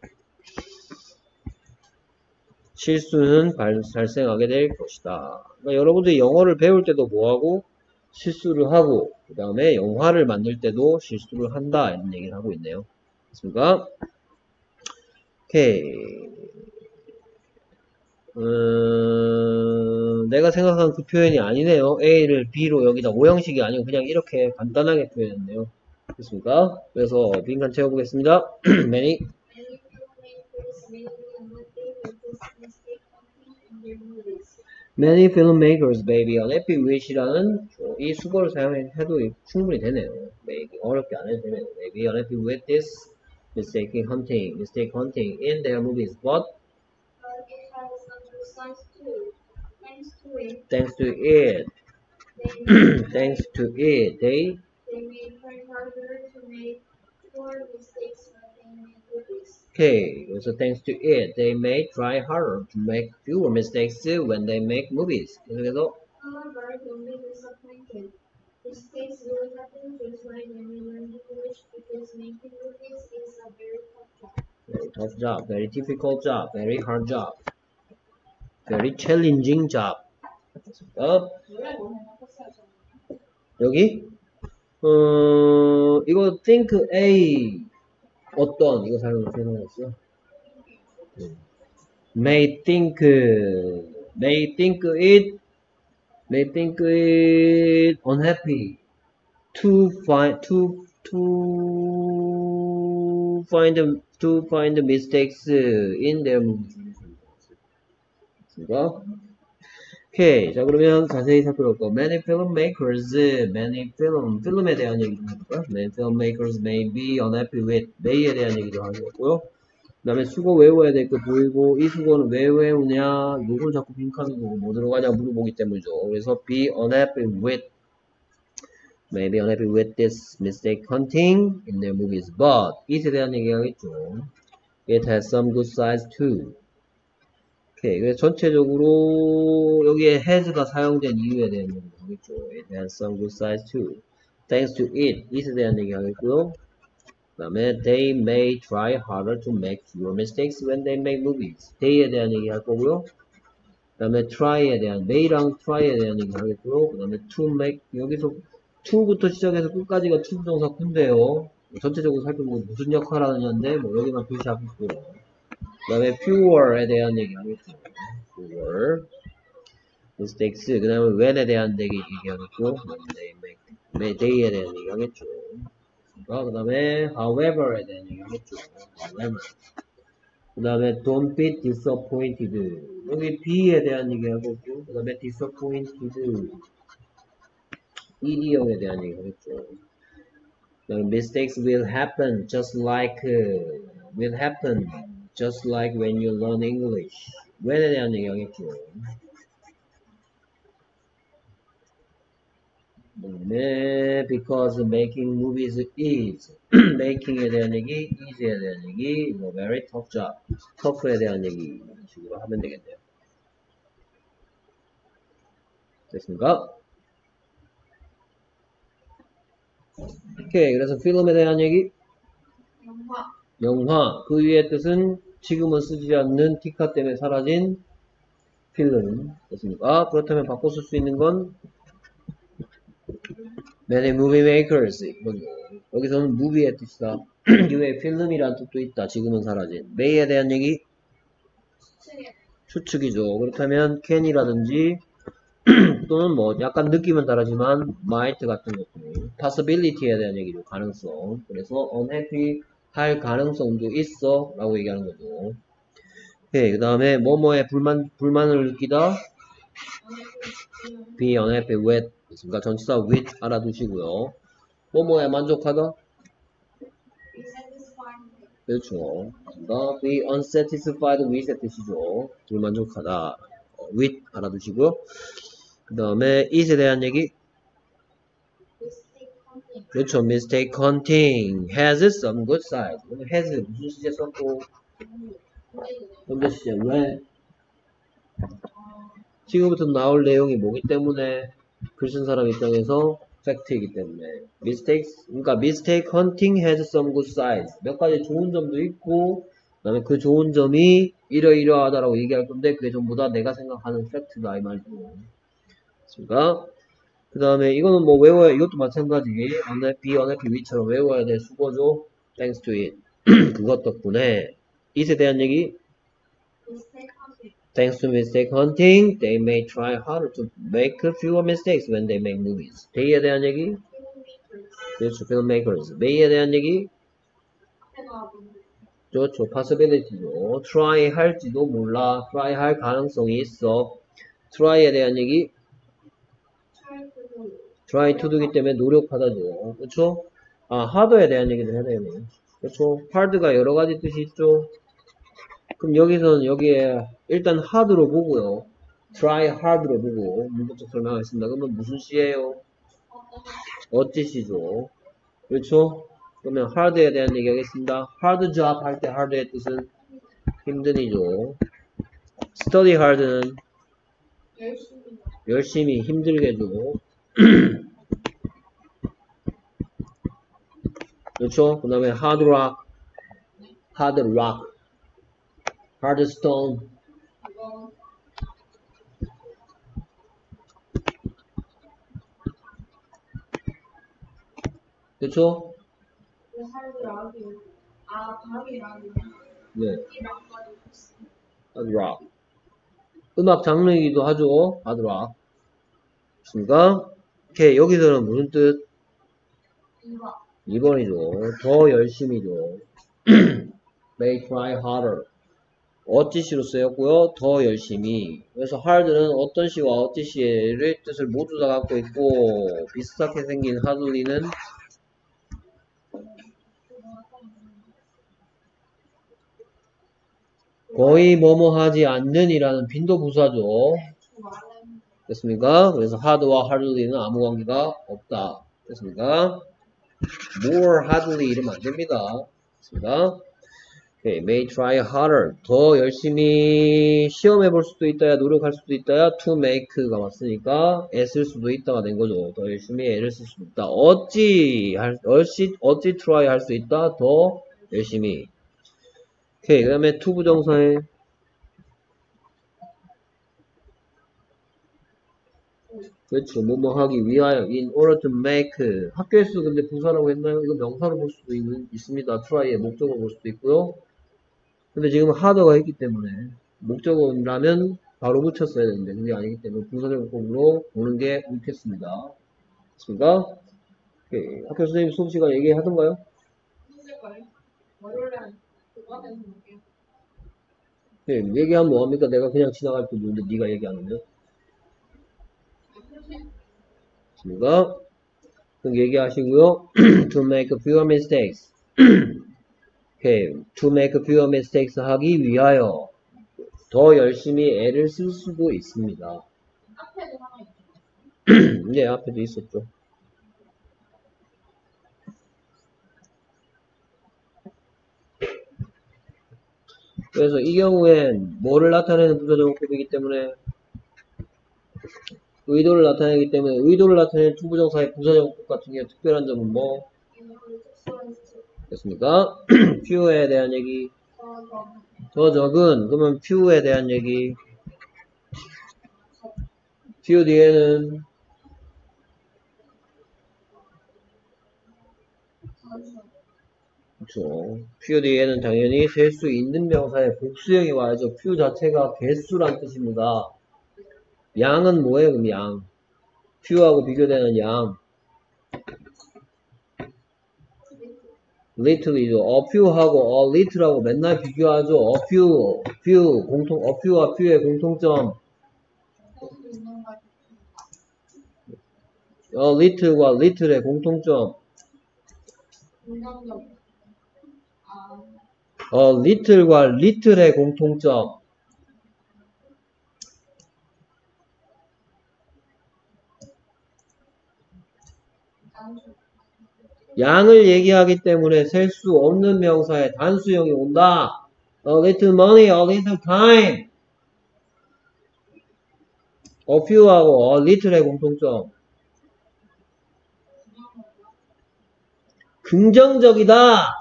실수는 발생하게 될 것이다. 그러니까 여러분들이 영어를 배울 때도 뭐하고 실수를 하고 그 다음에 영화를 만들 때도 실수를 한다 이런 얘기를 하고 있네요. 됐습니까? 오케이. 내가 생각한 그 표현이 아니네요. A를 B로 여기다 오형식이 아니고 그냥 이렇게 간단하게 표현했네요. 됐습니까? 그래서 빈칸 채워보겠습니다. Many Many filmmakers may be unhappy with이라는 이 수거를 사용해도 충분히 되네요. 어렵게 안 해도 되네요. May be unhappy with this mistake hunting in their movies, but it has some good sides too. thanks to it, they may try harder to make fewer mistakes when they make movies. Okay, so thanks to it, they may try harder to make fewer mistakes when they make movies. 그래서 However, don't be disappointed. Mistakes will happen just like when you learn English because making movies is a very tough job. Very tough job, very difficult job, very hard job, very challenging job. 여기 이거 think A 어떤 이거 사용했어요? may think it unhappy to find mistakes in their movies. 오케이. 자, 그러면 자세히 살펴볼게요. Many filmmakers, 필름에 대한 얘기 좀 해볼까요? Many filmmakers may be unhappy with, may에 대한 얘기 좀 하겠고요. 그 다음에 수거 외워야 될 거 보이고, 이 수거는 왜 외우냐, 요걸 자꾸 빈칸으로 뭐 들어가냐 물어보기 때문이죠. 그래서 be unhappy with, may be unhappy with this mistake hunting in their movies, but, it에 대한 얘기 하겠죠. It has some good sides too. 오케이. 그래서 전체적으로 여기에 has가 사용된 이유에 대한 얘기 하겠죠. It has some good sides too. Thanks to it, it에 대한 얘기 하겠고요. 그 다음에 they may try harder to make fewer mistakes when they make movies. they에 대한 얘기 할 거고요. 그 다음에 try에 대한, may랑 try에 대한 얘기 하겠고요. 그 다음에 to make, 여기서 to부터 시작해서 끝까지가 to 부정사 to인데요. 전체적으로 살펴보고 무슨 역할을 하느냐인데, 뭐 여기만 표시하겠고요. 그 다음에 fewer에 대한 얘기 하겠죠. fewer mistakes. 그 다음에 when에 대한 얘기 하겠고, they에 대한 얘기 하겠죠. 그 다음에 however에 대한 얘기 하겠죠. however. 그 다음에 don't be disappointed. 여기 be에 대한 얘기 하겠고, 그 다음에 disappointed. ed형에 대한 얘기 하겠죠. 그 다음에 mistakes will happen just like when you learn English. when에 대한 얘기 하겠죠. 네, because making movies is making에 대한 얘기, is에 대한 얘기, 이거 very tough job, tough에 대한 얘기 이런 식으로 하면 되겠네요. 됐습니까? 오케이, 그래서 필름에 대한 얘기, 영화 영화. 그 위의 뜻은 지금은 쓰지 않는 티카 때문에 사라진 필름. 됐습니까? 그렇다면 바꿔 쓸 수 있는 건 many movie makers. 이거죠. 여기서는 movie의 뜻이다. 이외에 필름이란 뜻도 있다. 지금은 사라진. may에 대한 얘기? 추측이죠. 그렇다면 can이라든지 또는 뭐 약간 느낌은 다르지만 might 같은 것들 possibility에 대한 얘기죠. 가능성. 그래서 unhappy 할 가능성도 있어 라고 얘기하는 거죠. 네, 그 다음에 뭐뭐에 불만을 느끼다 be unhappy with. 그러니까 전치사 with 알아두시고요. 뭐뭐에 만족하다. 그렇죠. 그러니까 be unsatisfied with의 뜻이죠. 불만족하다. with 알아두시고요. 그 다음에 it에 대한 얘기. 그렇죠. mistake hunting has some good sides. has 무슨 시제 썼고 현재 시제 왜? 지금부터 나올 내용이 뭐기 때문에 글 쓴 사람 입장에서 팩트이기 때문에 mistakes 그러니까 mistake hunting has some good sides. 몇 가지 좋은 점도 있고 그다음에 그 좋은 점이 이러이러하다라고 얘기할 건데 그게 전부 다 내가 생각하는 팩트다 이 말이죠. 그러니까 그 다음에 이거는 뭐 외워야 이것도 마찬가지 unhappy, unhappy with처럼 외워야 될 수거죠. thanks to it. 그것 덕분에 it에 대한 얘기 thanks to mistake hunting they may try harder to make fewer mistakes when they make movies. they에 대한 얘기 그렇죠. filmmakers. may에 대한 얘기 그렇죠. possibility죠. try 할지도 몰라. try 할 가능성이 있어. try에 대한 얘기 try to do기 때문에 노력하다죠. 그렇죠? 아, hard에 대한 얘기도 해야 되겠네요. 그렇죠? hard가 여러 가지 뜻이 있죠. 그럼 여기서는 여기에 일단 hard로 보고요. try hard로 보고 문법적 설명하겠습니다. 그러면 무슨 시예요? 어찌시죠. 그렇죠? 그러면 hard에 대한 얘기 하겠습니다. hard job 할 때 hard의 뜻은 힘든이죠. study hard는 열심히 힘들게죠. 그렇죠? 그 다음에 hard rock, hard stone. 그렇죠? 네. hard rock. 음악 장르이기도 하죠. hard rock. 그렇습니까? 오케이. 여기서는 무슨 뜻? 2번이죠. 더 열심히죠. may try harder. 어찌시로 쓰였고요. 더 열심히. 그래서 hard는 어떤 시와 어찌 시의 뜻을 모두 다 갖고 있고 비슷하게 생긴 hardly는 거의 뭐뭐 하지 않는 이라는 빈도부사죠. 됐습니까? 그래서 hard와 hardly는 아무 관계가 없다. 됐습니까? more hardly 이러면 안 됩니다. 됐습니다? Okay, may try harder. 더 열심히 시험해 볼 수도 있다야, 노력할 수도 있다야, to make가 왔으니까 애쓸 수도 있다가 된 거죠. 더 열심히 애를 쓸 수도 있다. 어찌 try 할 수 있다. 더 열심히. 오케이, 그 다음에 to 부정사에 그렇죠. 뭐뭐 하기 위하여 in order to make 학교에서 근데 부사라고 했나요? 이거 명사로 볼 수도 있습니다. try의 목적으로 볼 수도 있고요. 근데 지금 hard가 있기 때문에 목적어라면 바로 붙였어야 되는데 그게 아니기 때문에 부사적법으로 보는 게 옳겠습니다. 됐습니까? 오케이. 학교 선생님 수업 시간 얘기하던가요? 네, 얘기하면 뭐합니까? 내가 그냥 지나갈 때 누는데 네가 얘기 안 하면? 됐습니까? 그럼 얘기하시고요. to make fewer mistakes. 오케이. to make fewer mistakes 하기 위하여 더 열심히 애를 쓸 수도 있습니다. 네, 앞에도 있었죠. 그래서 이 경우엔 뭐를 나타내는 부사적어법이기 때문에 의도를 나타내기 때문에 의도를 나타내는 투부정사의 부사적어법 같은 경우 특별한 점은 뭐? 됐습니까? few에 대한 얘기. 더 적은. 그러면 few에 대한 얘기. few 뒤에는 그렇죠. few 뒤에는 당연히 셀 수 있는 명사의 복수형이 와야죠. few 자체가 개수란 뜻입니다. 양은 뭐예요? 그럼 양. few하고 비교되는 양. little이죠. a few하고 a little하고 맨날 비교하죠. a few와 few의 공통점. a little과 little의 공통점. little과 little의 공통점. 양을 얘기하기 때문에 셀 수 없는 명사의 단수형이 온다. A little money, a little time. A few하고 a little의 공통점. 긍정적이다.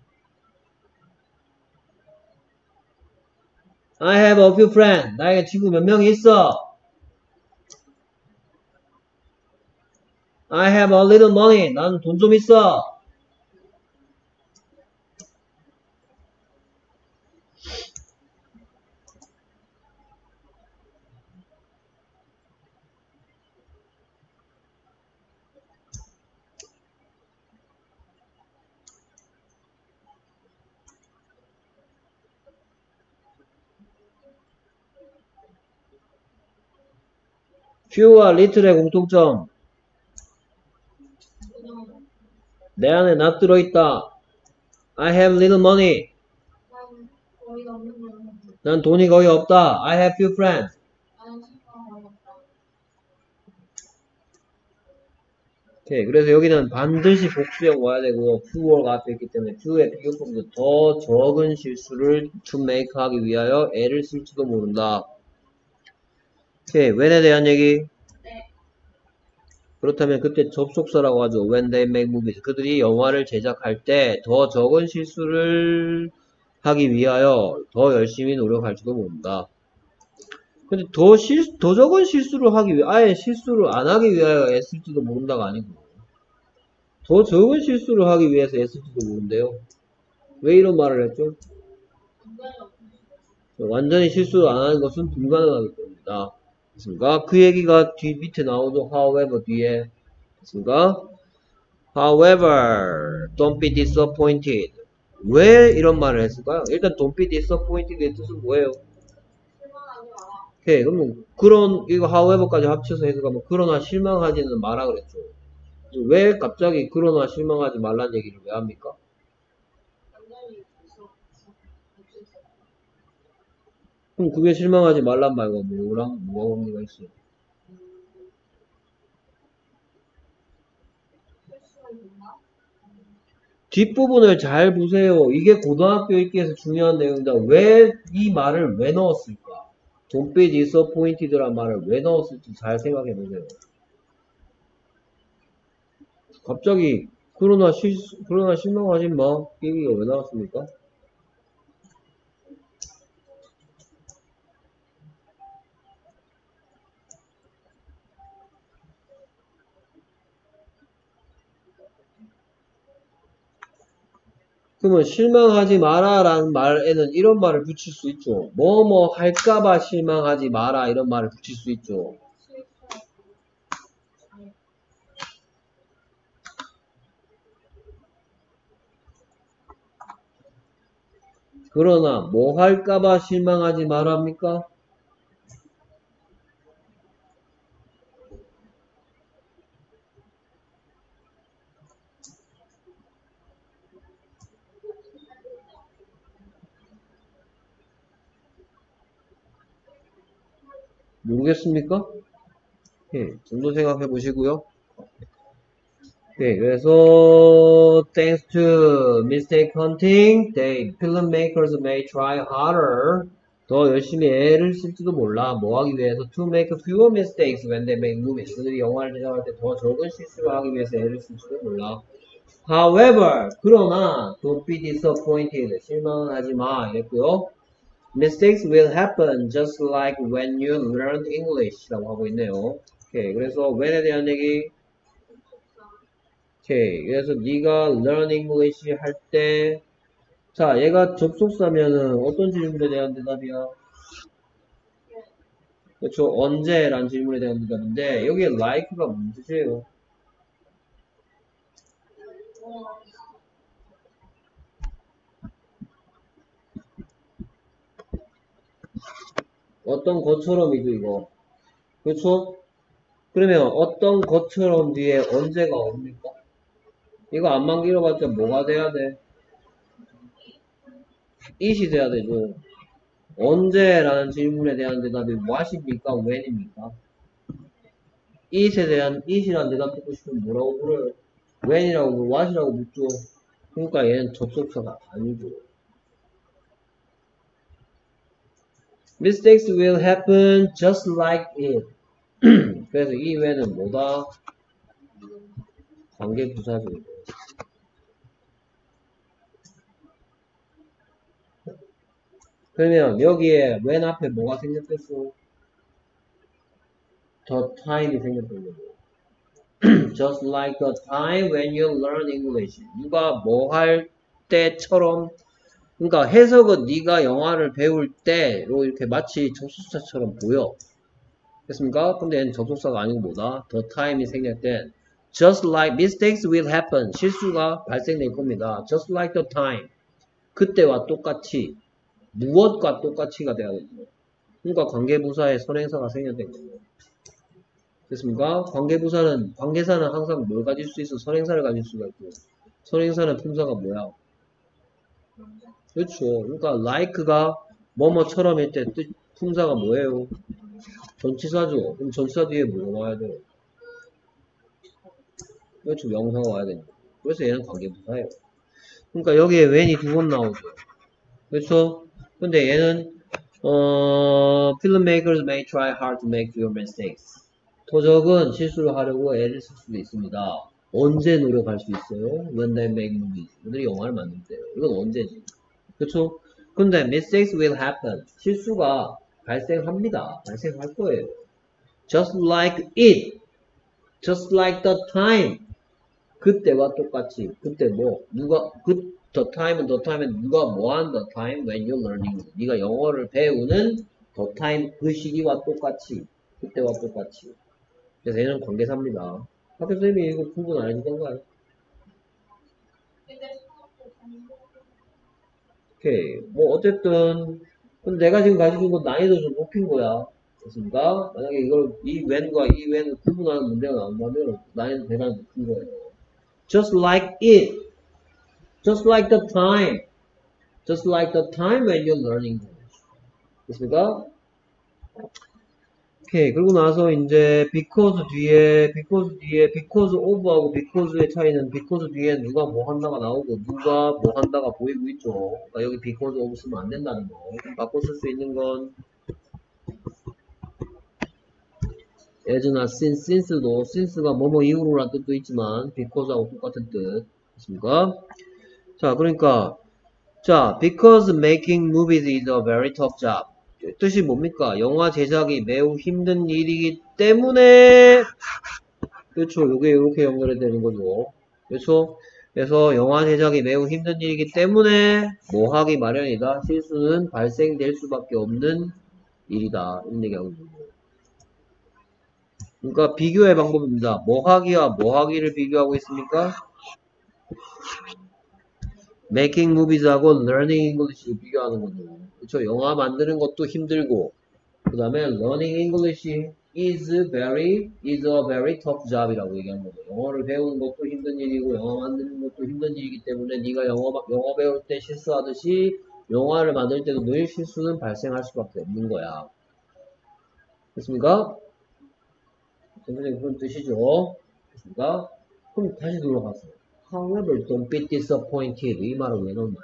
I have a few friends. 나에게 친구 몇 명이 있어. I have a little money. 나는 돈 좀 있어. few와 little의 공통점. 내 안에 not 들어있다. I have little money. 난 돈이 거의 없다. I have few friends. 오케이. 그래서 여기는 반드시 복수형 와야 되고 few가 앞에 있기 때문에 few의 비교법도 더 적은 실수를 to make 하기 위하여 애를 쓸지도 모른다. 오케이. when에 대한 얘기. 그렇다면 그때 접속사라고 하죠. When they make movies. 그들이 영화를 제작할 때 더 적은 실수를 하기 위하여 더 열심히 노력할지도 모른다. 근데 더 적은 실수를 하기 위해 아예 실수를 안 하기 위하여 애쓸지도 모른다가 아니고 더 적은 실수를 하기 위해서 애쓸지도 모른대요. 왜 이런 말을 했죠? 완전히 실수를 안 하는 것은 불가능하기 때문이다. 됐습니까? 그 얘기가 밑에 나오죠. however 뒤에. 됐습니까? however, don't be disappointed. 왜 이런 말을 했을까요? 일단 don't be disappointed의 뜻은 뭐예요? 오케이, 그러면 이거 however까지 합쳐서 해석하면 그러나 실망하지는 마라 그랬죠. 왜 갑자기 그러나 실망하지 말란 얘기를 왜 합니까? 그럼 그게 실망하지 말란 말과 뭐가 의미가 있어요? 뒷부분을 잘 보세요. 이게 고등학교 읽기에서 중요한 내용이다. 왜 이 말을 왜 넣었을까? Don't be disappointed란 말을 왜 넣었을지 잘 생각해 보세요. 갑자기 그러나 실망하지 마. 얘기가 왜 나왔습니까? 그러면 실망하지 마라 라는 말에는 이런 말을 붙일 수 있죠. 뭐뭐 할까봐 실망하지 마라 이런 말을 붙일 수 있죠. 그러나 뭐 할까봐 실망하지 말합니까? 모르겠습니까? 예, 좀 더 생각해 보시고요. 네, 그래서 thanks to mistake hunting, the film makers may try harder. 더 열심히 애를 쓸지도 몰라. 뭐 하기 위해서 to make fewer mistakes when they make movies. 그들이 영화를 제작할 때 더 적은 실수를 하기 위해서 애를 쓸지도 몰라. However, 그러나 don't be disappointed. 실망은 하지 마. 이랬고요. Mistakes will happen just like when you learn English라고 하고 있네요. 오케이, 그래서 when에 대한 얘기. 오케이, 그래서 네가 learn English 할 때, 자, 얘가 접속사면은 어떤 질문에 대한 대답이야? 그렇죠. 언제라는 질문에 대한 대답인데 여기에 like가 무슨 뜻이에요? 어떤 것처럼이죠 이거. 그렇죠? 그러면 어떤 것처럼 뒤에 언제가 옵니까? 이거 안만 길어봤자 뭐가 돼야 돼? it이 돼야 되죠. 언제라는 질문에 대한 대답이 what입니까? when입니까? it에 대한 it이라는 대답 듣고 싶으면 뭐라고 물어요? when이라고 what이라고 묻죠. 그러니까 얘는 접속사가 아니죠. Mistakes will happen just like it. 그래서 이 when은 뭐다? 관계부사죠. 그러면 여기에 when 앞에 뭐가 생겼겠어? The time이 생겼던 거고. Just like the time when you learn English. 누가 뭐 할 때처럼, 그러니까 해석은 네가 영어를 배울 때로 이렇게 마치 접속사처럼 보여. 됐습니까? 근데 얘는 접속사가 아니고 뭐다? The time이 생겼대. Just like mistakes will happen. 실수가 발생될 겁니다. Just like the time. 그때와 똑같이. 무엇과 똑같이가 돼야 되죠. 그러니까 관계부사에 선행사가 생략된 거예요. 됐습니까? 관계사는 항상 뭘 가질 수 있어? 선행사를 가질 수가 있고. 선행사는 품사가 뭐야? 그렇죠. 그러니까 like가 뭐뭐처럼일 때 품사가 뭐예요? 전치사죠. 그럼 전치사 뒤에 뭐가 와야 돼요? 그렇죠. 명사가 와야 되니까. 그래서 얘는 관계부사예요. 그러니까 여기에 when이 두 번 나오죠. 그렇죠? 근데 얘는 filmmakers may try hard to make fewer mistakes. 도적은 실수를 하려고 애를 쓸 수도 있습니다. 언제 노력할 수 있어요? When they make movies. 오늘이 영화를 만들 때요. 이건 언제지? 그쵸? 근데 mistakes will happen. 실수가 발생합니다. 발생할 거예요. Just like it. Just like the time. 그때와 똑같이. 그때 뭐? the time은 누가 뭐한 the time when you're learning. 네가 영어를 배우는 the time 그 시기와 똑같이. 그때와 똑같이. 그래서 얘는 관계사입니다. 학교 선생님이 이거 구분 안 해주던가요? 오케이. 뭐, 어쨌든, 근데 내가 지금 가지고 있는 건 난이도 좀 높인 거야. 됐습니까? 만약에 이 when과 이 when을 구분하는 문제가 나온다면 난이도 대단히 높은 거예요. Just like it. Just like the time. Just like the time when you're learning English. 됐습니까? 오케이. 그리고 나서 이제 because of하고 because의 차이는 because 뒤에 누가 뭐 한다가 나오고 누가 뭐 한다가 보이고 있죠. 그러니까 여기 because of 쓰면 안 된다는 거. 바꿔 쓸 수 있는 건 as나 since도 since가 뭐뭐 이후로라는 뜻도 있지만 because하고 똑같은 뜻. 됐습니까? 자, 그러니까 자, because making movies is a very tough job. 뜻이 뭡니까? 영화 제작이 매우 힘든 일이기 때문에 그렇죠. 요게 이렇게 연결이 되는 거죠. 그렇죠? 그래서 영화 제작이 매우 힘든 일이기 때문에 뭐 하기 마련이다. 실수는 발생될 수밖에 없는 일이다. 이런 얘기하고 있는 거예요. 그러니까 비교의 방법입니다. 뭐 하기와 뭐 하기를 비교하고 있습니까? Making movies하고 learning English를 비교하는 거죠. 그렇죠? 영화 만드는 것도 힘들고 그 다음에 learning English is a very tough job이라고 얘기한 거죠. 영어를 배우는 것도 힘든 일이고 영화 만드는 것도 힘든 일이기 때문에 네가 영어 배울 때 실수하듯이 영화를 만들 때도 늘 실수는 발생할 수밖에 없는 거야. 됐습니까? 선생님 그런 뜻이죠. 됐습니까? 그럼 다시 돌아가서 However, don't be disappointed. 이 말은 왜 넣었나요?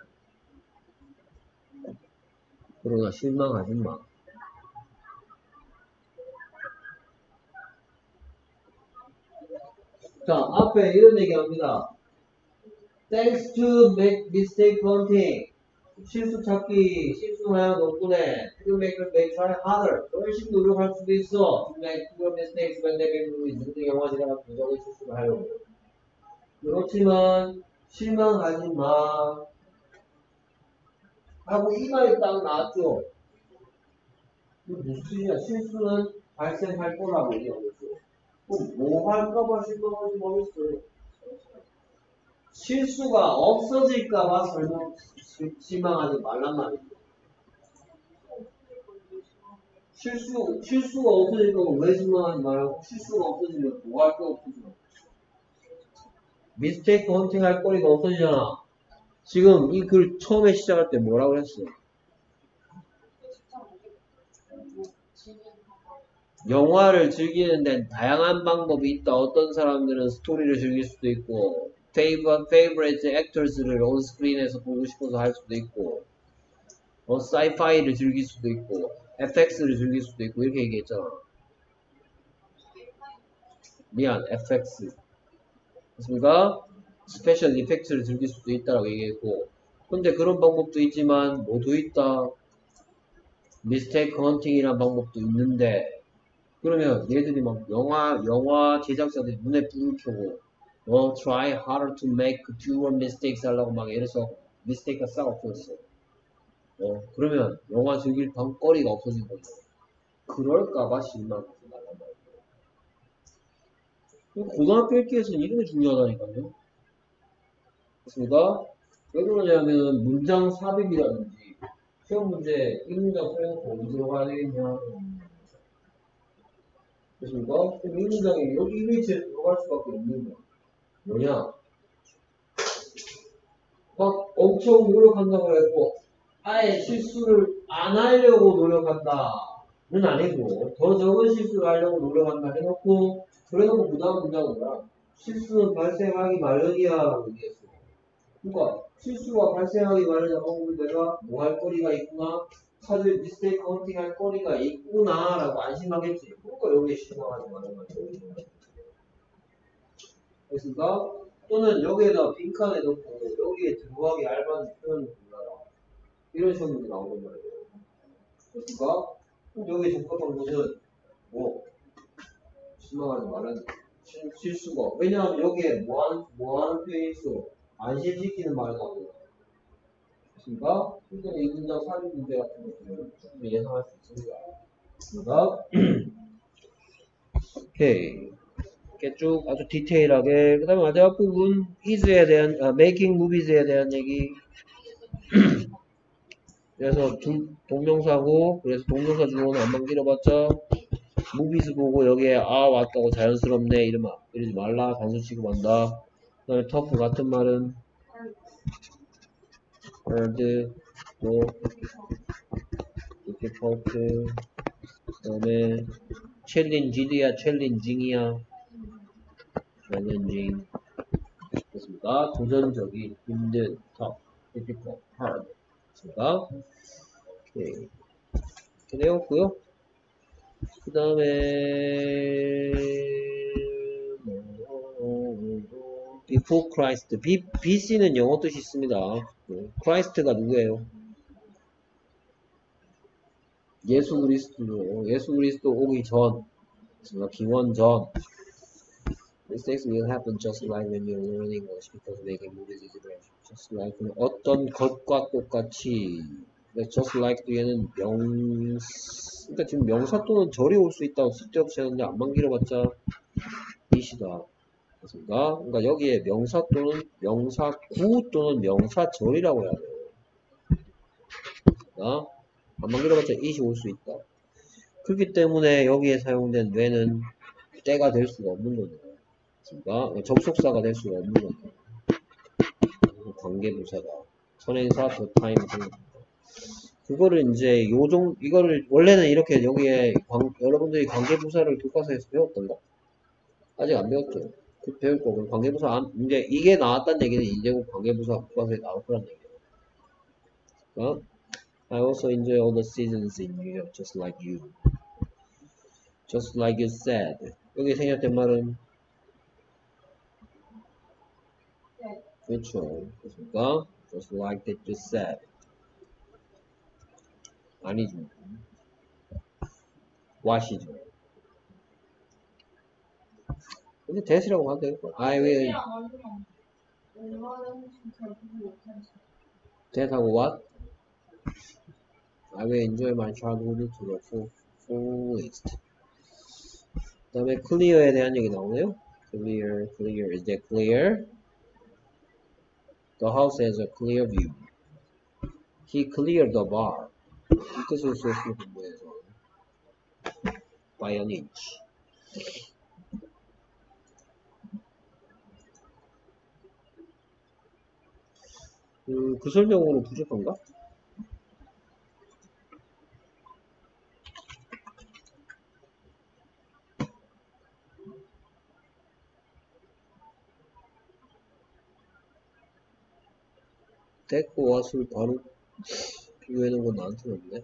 그러나 실망하지 마. 자, 앞에 이런 얘기 합니다. Thanks to mistake hunting. 실수 찾기, 실수하는 덕분에 to make try harder. 훨씬 노력할 수도 있어. To make fewer mistakes when they get movies. 근데 영화지가 부정의 실수를 하려고. 그렇지만 실망하지 마. 하고 이 말이 딱 나왔죠. 무슨 뜻이야? 실수는 발생할 거라고 얘기하고 있어. 뭐 할까봐 실망하지 말겠어요. 실수가 없어질까봐 실망하지 말란 말이에요. 실수가 없어질 거면 왜 실망하지 말라고? 실수가 없어지면 뭐 할 거 없어져? 미스테이크 헌팅 할 거리가 없어지잖아. 지금 이 글 처음에 시작할 때 뭐라고 했어? 영화를 즐기는 데는 다양한 방법이 있다. 어떤 사람들은 스토리를 즐길 수도 있고 favorite actors를 온스크린에서 보고 싶어서 할 수도 있고 sci-fi를 즐길 수도 있고 FX를 즐길 수도 있고 이렇게 얘기했잖아. 미안, FX 그렇습니까? 스페셜 이펙트를 즐길 수도 있다라고 얘기했고 근데 그런 방법도 있지만 뭐도 있다. 미스테이크 헌팅이라는 방법도 있는데 그러면 얘들이 막 영화 제작자들이 눈에 불을 켜고 try harder to make fewer mistakes 하려고 막 이래서 미스테이크가 싹 없어졌어. 그러면 영화 즐길 방거리가 없어진 거죠. 그럴까봐 실망하지 말란 말이에요. 고등학교 읽기에서는 이런 게 중요하다니까요. 그렇습니까? 왜 그러냐면 문장 삽입이라든지 시험 문제 이 문장 써놓고 어디 들어가야 되겠냐. 그렇습니까? 그럼 이 문장이 여기 이 위치에 들어갈 수밖에 없는 거야. 뭐냐? 막 엄청 노력한다고 해도 아예 실수를 안 하려고 노력한다는 아니고 더 적은 실수를 하려고 노력한다 해놓고 그래놓고 그 다음 문장은 뭐야? 실수는 발생하기 마련이야 라고 얘기했어. 그러니까 실수가 발생하기 마련이야 하고 내가 뭐 할 거리가 있구나 찾을 미스테이크 헌팅 할 거리가 있구나 라고 안심하겠지. 그러니까 여기에 실망하지 말란 말이야. 그렇습니까? 또는 여기에다 빈칸에 넣고 여기에 들어가기 얇은 표현을 골라라. 이런 식으로 나오는 말이에요. 그렇습니까? 여기에 적합한 것은 뭐 실망하지 말라는 실수가. 왜냐하면 여기에 뭐하는 표현이 있어? 안심시키는 말이 나오고. 그렇습니까? 그러니까 이 문장 삽입 문제 같은 것들은 충분히 예상할 수 있습니다. 그렇습니까? 오케이. 이렇게 쭉 아주 디테일하게. 그 다음에 마지막 부분 is에 대한 making movies에 대한 얘기. 그래서 동명사고 그래서 동명사 주어는 안만 길어봤자 movies 보고 여기에 왔다고 자연스럽네 이러지 말라. 단수 취급한다. 그 다음에 tough 같은 말은 hard 또 difficult 그 다음에 challenging이야 challenging이야 challenging 그렇습니다. 도전적인 힘든 tough difficult hard 그렇습니다. 오케이. 이렇게 되었고요. 그 다음에 before Christ BC는 영어 뜻이 있습니다. Christ가 누구예요? 예수 그리스도 오기 전 기원 전 Mistakes will happen just like when you're learning English because making movies is very just like 어떤 것과 똑같이 just like 뒤에는 그러니까 지금 명사 또는 절이 올 수 있다고 쓸데없이 하는데 안만 길어봤자 이시다. 그렇습니까? 그러니까 여기에 명사 또는 명사구 또는 명사절이라고 해야 돼요. 그러니까 안만 길어봤자 이시 올 수 있다. 그렇기 때문에 여기에 사용된 when은 때가 될 수가 없는 거죠. 그렇습니까? 접속사가 될 수가 없는 거죠. 관계부사다. 선행사, the time 등입니다. 그거를 이제 이거를 원래는 이렇게 여기에 여러분들이 관계부사를 교과서에서 배웠던 거 아직 안 배웠죠? 그 배울 거고 관계부사 이제 이게 나왔다는 얘기는 이제 곧 관계부사 교과서에 나올 거란 얘기예요. 그러니까 I also enjoy all the seasons in New York just like you. Just like you said. 여기 생략된 말은 그렇죠. 그렇습니까? Just like that you said. 아니죠. what이죠. 근데 that이라고 하면 되겠고. I will. that하고 what? I will enjoy my childhood to the fullest. 그 다음에 clear에 대한 얘기 나오네요. clear, is that clear? The house has a clear view. He cleared the bar. 이 뜻을 쓰였을 공부에서 by an inch. 그 설명으로 부족한가? that 과 what을 바로 비교해놓은 건 나한테는 없네.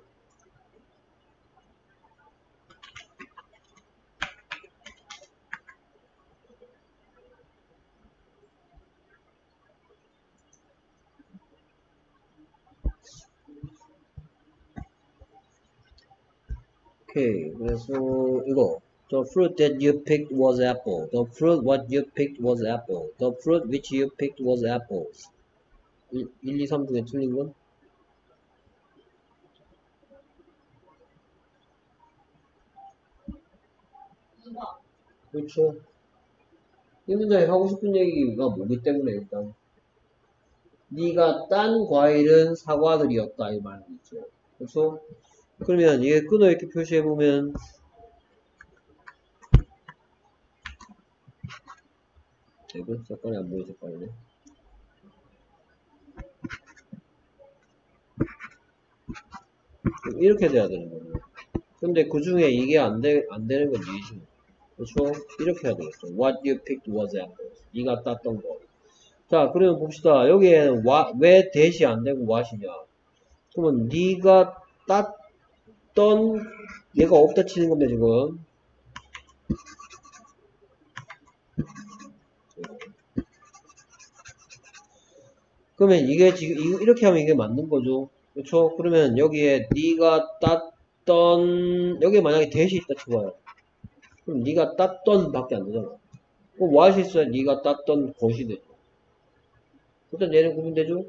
오케이. 그래서 이거 The fruit that you picked was apple. The fruit what you picked was apple. The fruit which you picked was apples. 1, 2, 3 중에 틀린 건? 그렇죠. 이 문장에 하고 싶은 얘기가 뭐기 때문에 일단 네가 딴 과일은 사과들이었다 이 말이죠. 그렇죠? 그러면 얘 끊어 이렇게 표시해보면 이거 색깔이 안 보여 색깔이네. 이렇게 돼야 되는 거예요. 근데 그 중에 이게 안 되는 건 이죠. 그렇죠? 이렇게 해야 되겠죠. What you picked was apples. 네가 땄던 거. 자, 그러면 봅시다. 여기에는 왜 that이 안 되고 what이냐? 그러면 네가 땄던 얘가 없다 치는 건데 지금. 그러면 이게 지금 이렇게 하면 이게 맞는 거죠. 그렇죠? 그러면 여기에 네가 땄던 여기에 만약에 that이 있다 쳐봐요. 그럼 네가 땄던 밖에 안 되잖아. 그럼 what이 있어야 네가 땄던 것이 되죠. 일단 얘는 구분되죠?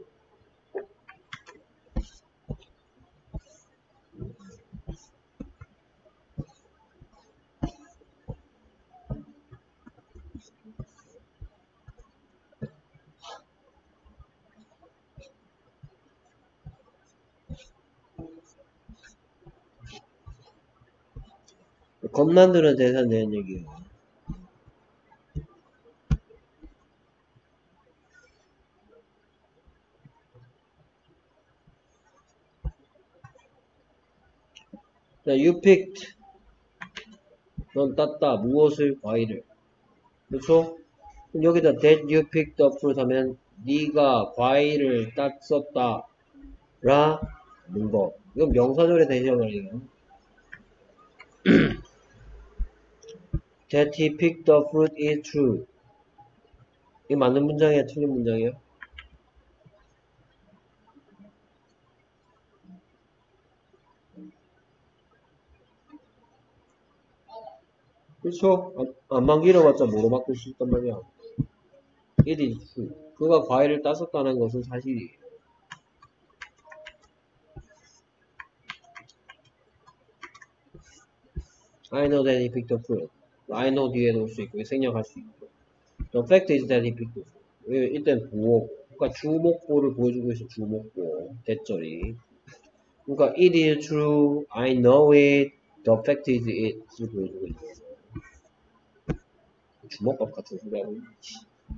겁 만드는 대사에 대한 얘기예요. 자, you picked. 넌 땄다. 무엇을? 과일을. 그렇죠? 그럼 여기다 that you picked up fruit 하면 네가 과일을 땄었다. 라는 거. 이건 명사절에 대시한 말이에요. That he picked the fruit is true. 이게 맞는 문장이야? 틀린 문장이야? 그렇죠? 안만 길어봤자 뭐로 바꿀 수 있단 말이야. It is true. 그가 과일을 땄었다는 것은 사실이에요. I know that he picked the fruit. I know 뒤에 놓을 수 있고 생략할 수 있고. The fact is that he picked the fruit. 일단 부호. 그러니까 주목보를 보여주고 있어. 주목보. 대절이. 그러니까 it is true. I know it. The fact is it을 보여주고 있어. 주먹밥 같은 소리 하고 있지.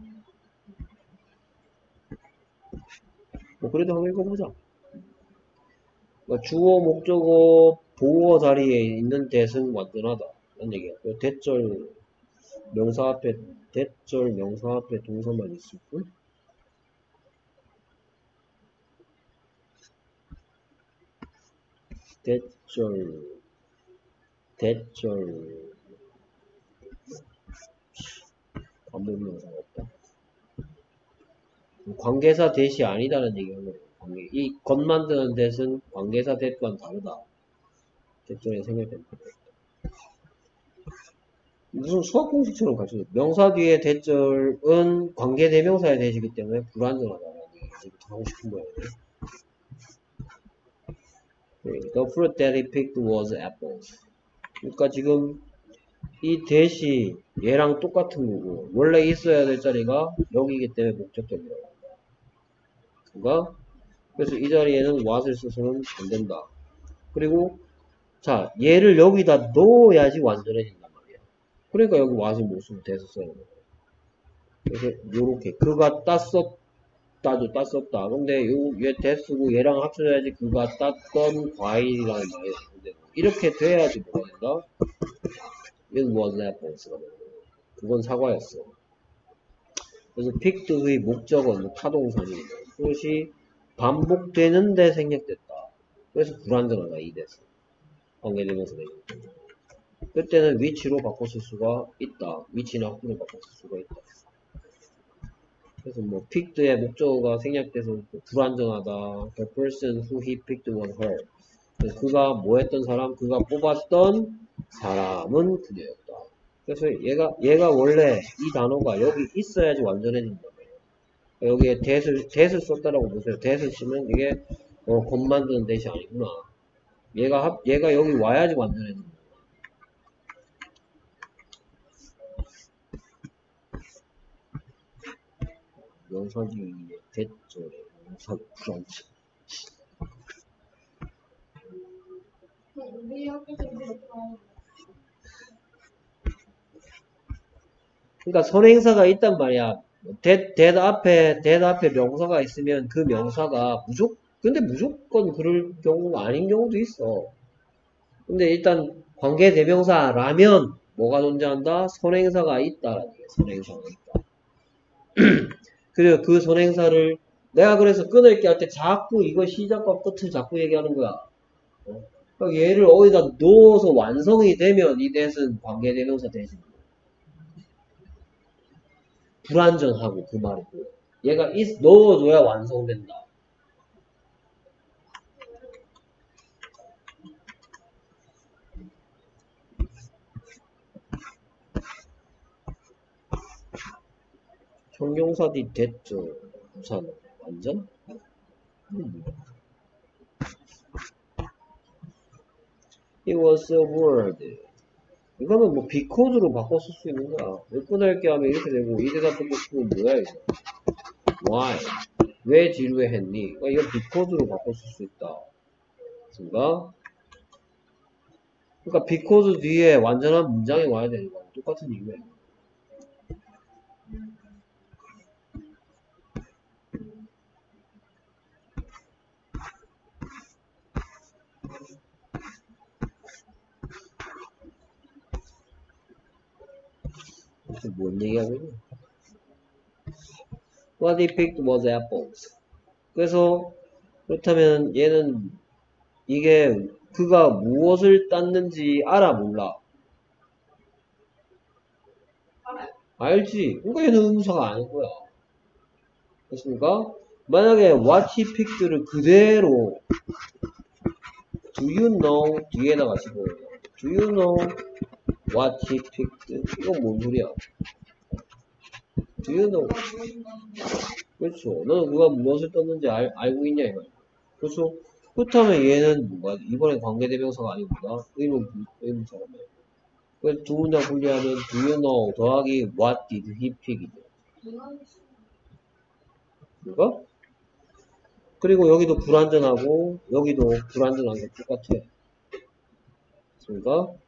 뭐 그래도 한번 읽어보자. 그러니까 주어, 목적어, 보어 자리에 있는 대승 완전하다. 이런 얘기야. 대절 명사 앞에 동사만 있을 뿐. 대절 반복명사가 없다. 관계사 대시 아니다는 얘기하는 거예요. 이 것 만드는 대신 관계사 대과는 다르다. 대절에 생략된다. 무슨 수학 공식처럼 가르쳐줘. 명사 뒤에 대절은 관계대명사의 대시기 때문에 불완전하다라는 얘기 하고 싶은 거예요. The fruit that he picked was apples. 그러니까 지금 이 대시 얘랑 똑같은 거고 원래 있어야 될 자리가 여기이기 때문에 목적격이라고 합니다. 그러니까 그래서 이 자리에는 what을 써서는 안 된다. 그리고 자 얘를 여기다 넣어야지 완전해진단 말이야. 그러니까 여기 what을 못 쓰고 대서 써야 돼. 그래서 요렇게 그가 땄었다도 땄었다. 근데 얘 대쓰고 얘랑 합쳐져야지 그가 땄던 과일이라는 말이야. 근데 이렇게 돼야지 뭐가 된다? It was apples. 그건 사과였어. 그래서 picked의 목적어는 타동사입니다. 그것이 반복되는데 생략됐다. 그래서 불완전하다. 이 대서 관계되면서 되죠. 그때는 위치로 바꿨을 수가 있다. 위치나 학부로 바꿨을 수가 있다. 그래서 뭐 picked의 목적어가 생략돼서 불완전하다. The person who he picked was her. 그래서 그가 뭐 했던 사람, 그가 뽑았던 사람은 그녀였다. 그래서 얘가 원래 이 단어가 여기 있어야지 완전해진다. 여기에 that을 썼다라고 보세요. that을 쓰면 이게 것 만드는 that이 아니구나. 얘가 여기 와야지 완전해진다. 명사지의 대절에 명사 불완전. 그러니까 선행사가 있단 말이야. that 앞에 명사가 있으면 그 명사가 근데 무조건 그럴 경우가 아닌 경우도 있어. 근데 일단 관계대명사라면 뭐가 존재한다? 선행사가 있다라는 게 선행사가 있다. 그리고 그 선행사를 내가 그래서 끊을게 할 때 자꾸 이거 시작과 끝을 자꾸 얘기하는 거야. 그러니까 얘를 어디다 넣어서 완성이 되면 이 that은 관계대명사 대신 불완전하고 그 말이고 얘가 넣어줘야 완성된다. 형용사 뒤 됐죠. 우선 완전? It was a word. 이거는 뭐 because로 바꿔 쓸 수 있는 거야. 몇 분 할게 하면 이렇게 되고 이 대답 듣고 뭐야 이거? Why? 왜 지루해했니? 그러니까 이거 because로 바꿔 쓸 수 있다. 그러니까 because 뒤에 완전한 문장이 와야 되는 거야. 똑같은 이유야. 뭔 얘기하고 있냐? What he picked was apples. 그래서 그렇다면 얘는 이게 그가 무엇을 땄는지 알아 몰라? 알지. 그러니까 얘는 의문사가 아닌 거야. 됐습니까? 만약에 what he picked를 그대로 do you know 뒤에다가 집어넣어요. do you know what he picked? 이건 뭔 소리야? do you know? 그렇죠. 너는 누가 무엇을 떴는지 알고 있냐 이거야. 그렇죠. 그렇다면 얘는 뭐가 이번엔 관계대명사가 아니구나. 의문사가 뭐야. 그래서 두 문장 분리하면 do you know 더하기 what did he pick이죠. 그니까? 그리고 여기도 불완전하고 여기도 불완전한 게 똑같아. 그러니까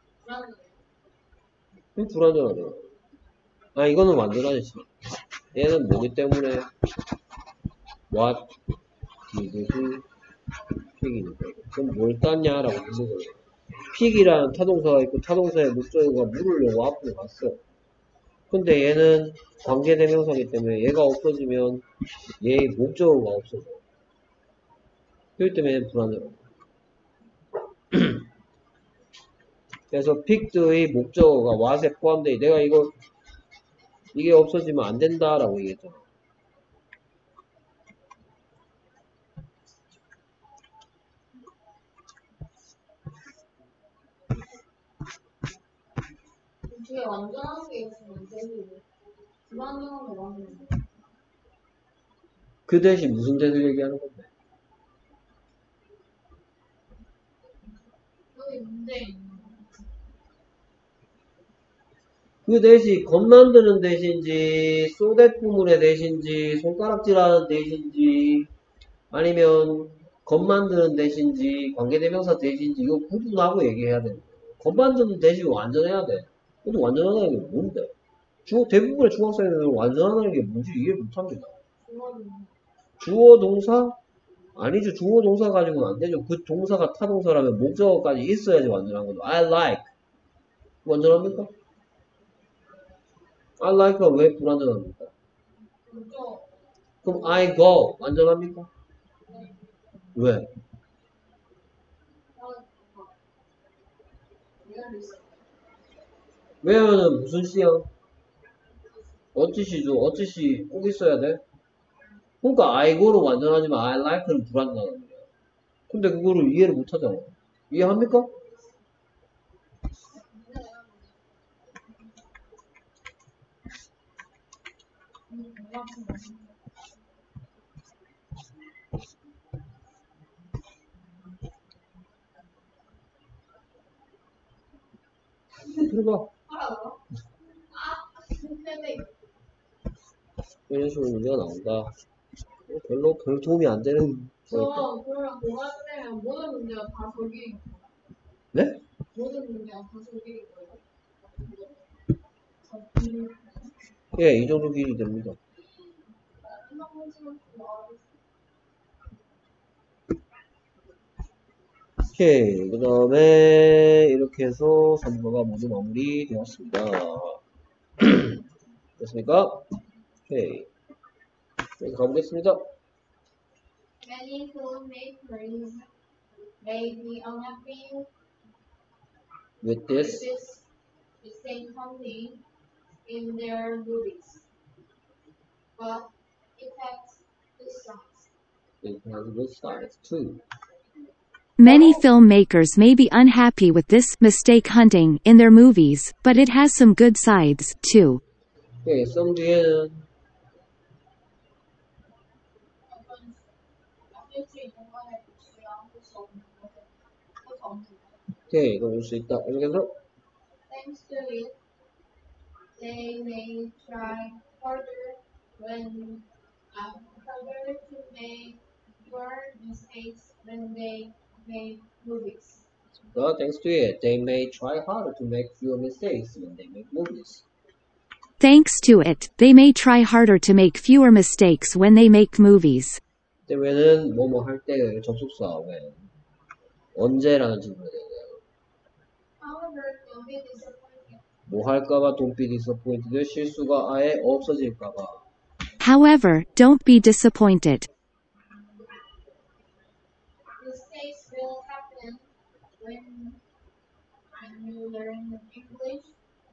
불완전하네. 아 이거는 완전하지. 얘는 뭐기 때문에 what did he pick이니까. 그럼 뭘 땄냐라고 묻는 거예요. pick이라는 타동사가 있고 타동사의 목적어가 물으려고 앞으로 갔어. 근데 얘는 관계대명사기 때문에 얘가 없어지면 얘의 목적어가 없어져. 그렇기 때문에 얘는 불완전하다. 그래서 picked의 목적어가 what에 포함돼. 내가 이게 없어지면 안 된다라고 얘기했잖아. 완전한 게 있으면 되지. 불완전한 게 완전. 그 대신 무슨 대를 얘기하는 건데? 여기 문제 있는 거. 그 대신 겉 만드는 대신지, 소댓 부문의 대신지, 손가락질하는 대신지, 아니면 겉 만드는 대신지, 관계대명사 대신지, 이거 구분하고 얘기해야 돼. 겉 만드는 대신 완전해야 돼. 근데 완전하다는 게 뭔데? 대부분의 중학생들은 완전하다는 게 뭔지 이해 못합니다. 주어 동사? 아니죠. 주어 동사 가지고는 안 되죠. 그 동사가 타동사라면 목적어까지 있어야지 완전한 거죠. I like. 완전합니까? I like가 왜 불완전합니까? 그럼 I go. 완전합니까? 왜? 왜냐면은 무슨 시형? 어찌시죠? 어찌시 꼭 있어야 돼? 그러니까 I go는 완전하지만 I like는 불완전하단 말이야. 근데 그거를 이해를 못하잖아. 이해합니까? 들어봐. 이런 식으로 문제가 나온다. 별 도움이 안 되는 거니까. 그러면 뭐가 되면 모든 문제가 다 저기인 거예요? 네? 모든 문제가 다 저기인 거예요? 예, 이 정도 길이 됩니다. 오케이. 그 다음에 이렇게 해서 3과가 모두 마무리 되었습니다. 됐습니까? 오케이. 여기서 가보겠습니다. Many filmmakers may be unhappy with with this, this mistake funding in their movies, but it has two sides. it has good sides too. Many filmmakers may be unhappy with this mistake hunting in their movies, but it has some good sides, too. 오케이. 썸 뒤에는 오케이. 이거 볼 수 있다. 여기서 Thanks to it, they may try harder to make fewer mistakes when they make movies. thanks to it, they may try harder to make fewer mistakes when they make movies. Thanks to it, they may try harder to make fewer mistakes when they make movies. 때문에는 뭐뭐 할 때 접속사 when 언제라는 질문에 대해요. However, don't be disappointed. 뭐 할까봐 don't be disappointed 실수가 아예 없어질까봐. However, don't be disappointed. Mistakes will happen when you learn English.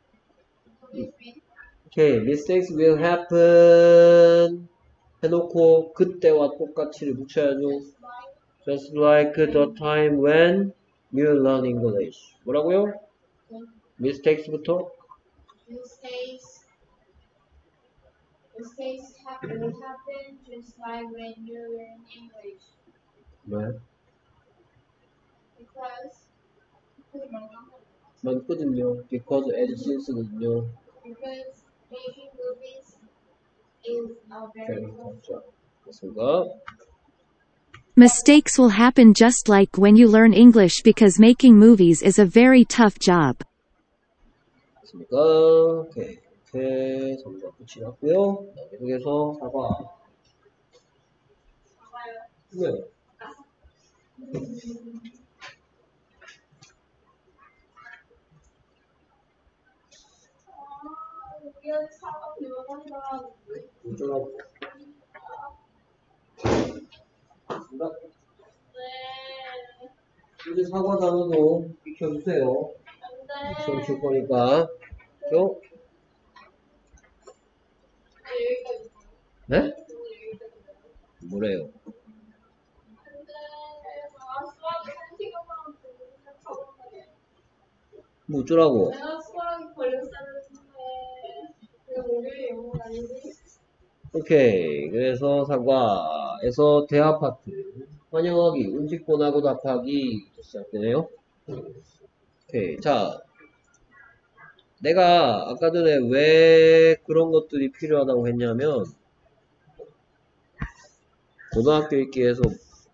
오케이, mistakes will happen 해놓고 그때와 똑같이를 붙여야죠. Just like the time when you learn English. 뭐라고요? mistakes부터 Mistakes will happen just like when you learn English. 네. Because 많거든요. because and since거든요. making movies is a very tough job. 됐습니까? Mistakes will happen just like when you learn English because making movies is a very tough job. 됐습니까? 오케이. 이렇게 3번 끝이 났고요. 계속해서 4번. 네. 어쩌라고. 이제 사과 단어도 익혀주세요. 시험 칠 거니까. 죠? 네? 뭐래요? 뭐 어쩌라고? 내가 수학이 걸렸었는데 오케이. 그래서 사과에서 대아파트. 환영하기, 음식본하고 답하기 시작되네요. 오케이. 자, 내가 아까 전에 왜 그런 것들이 필요하다고 했냐면, 고등학교 읽기에서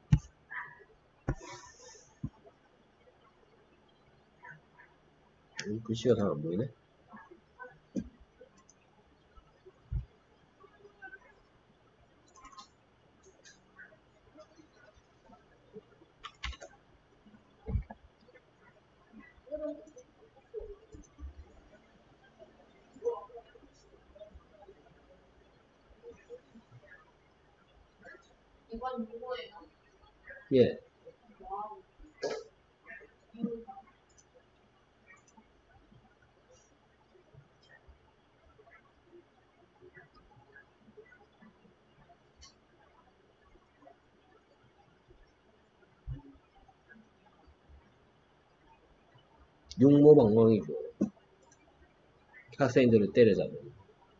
글씨가 잘 안 보이네. 이건 뭐예요? 예. 육모방망이죠. 학생들을 때려잡는.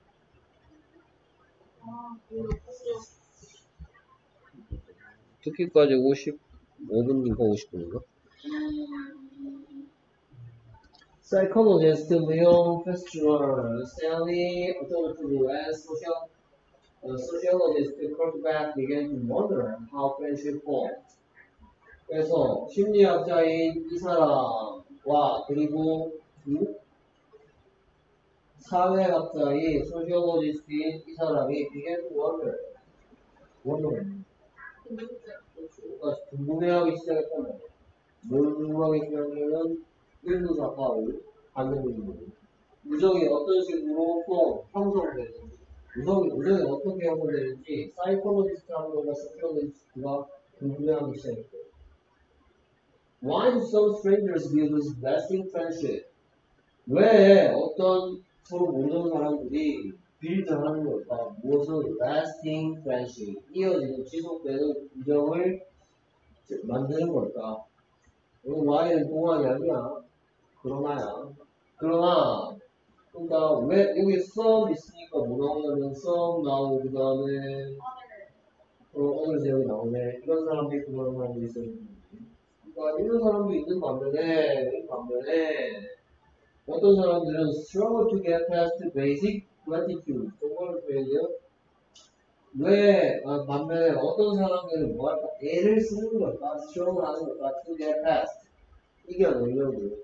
듣기까지 55분인가 50분인가? Psychologist Leon Festival, Stanley Authority as sociologist Kurt Beck began to wonder how friendship formed. 그래서 심리학자인 이 사람과 그리고 사회학자인 소시올로지스트인 이 사람이 began to wonder. 그러니까 궁금해하기 시작했단 말이야. 뭘 궁금하기 시작하냐면 일부사과를 받는 의미. 우정이 어떤 식으로 또 형성되는지, 우정이 어떻게 형성되는지 사이코로지스트하고가 소시올로지스트가 궁금해하기 시작했고. Why do some strangers build this lasting friendship? 왜 어떤 서로 모르는 사람들이 빌드하는 걸까? 무엇은 lasting friendship, 이어지는 지속되는 우정을 만드는 걸까? 이건 Y는 동안이 아니야. 그러나, 그러니까 왜 여기 some 있으니까 뭐 나오냐면 some 나오고 그 다음에 오늘 제목이 나오네. 이런 사람들이 그런 사람들이 있어요. 그러니까 이런 사람도 있는 반면에 어떤 사람들은 struggle to get past basic gratitude. 정말 표현이요. 반면에 어떤 사람들은 뭐 할까? 애를 쓰는 걸까? struggle 하는 걸까? to get past. 이겨내려고.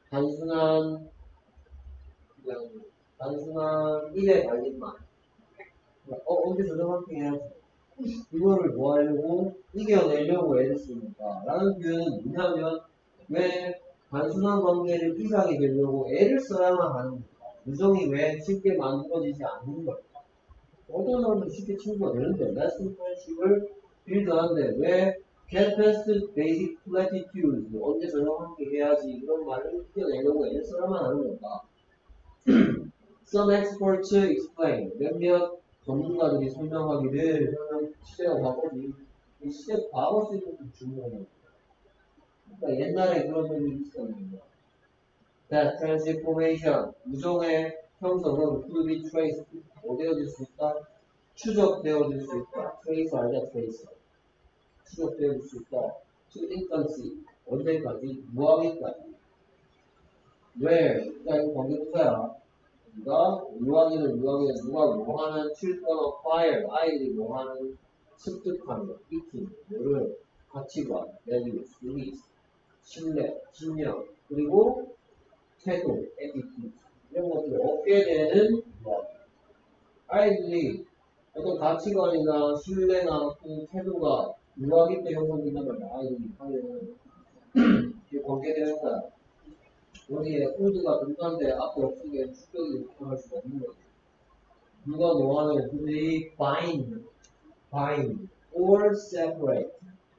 단순한 일에 달린만. 언제 저녁한테 해야지. 이거를 뭐 하려고? 이겨내려고 애를 쓰니까. 라는 표현은 뭐냐면, 왜 단순한 관계를 이상이 되려고 애를 써야만 하는 걸까? 우정이 왜 쉽게 만들어지지 않는 걸까? 어떤 사람도 쉽게 친구가 되는데, lasting friendship을 빌드하는데, 왜 get past basic platitudes, 언제 저녁 함께 해야지, 이런 말을 이겨내려고 애를 써야만 하는 걸까? Some experts explain. 몇몇 전문가들이 설명하기를, 시대가 과거지. 이 시대 과거 쓰는 것도 중요해요. 그러니까 옛날에 그런 점이 있었는데. That transformation, 우정의 형성은 could be traced, 어디어질 수 있다? 추적되어질 수 있다. trace 알자, trace. 추적되어질 수 있다. to infancy, 언제까지? 무학기까지. Where, 이거 관계부사야. 유아기는 누가 뭐하는 children acquire, 아이들이 뭐하는 습득하는 거, eating, 뭐를, 가치관, values, beliefs, 신뢰, 신념, 그리고 태도, attitude, 이런 것들을 얻게 되는 유아기. 아이들이 어떤 가치관이나 신뢰나 태도가 유아기 때 형성된단 말이야. 아이들이 하면 이게 관계되는 거야. 여기에 코드가 등한데 앞에 없으면 축적이 나타날 수가 없는 거지. 누가 뭐하는 그들이 bind or separate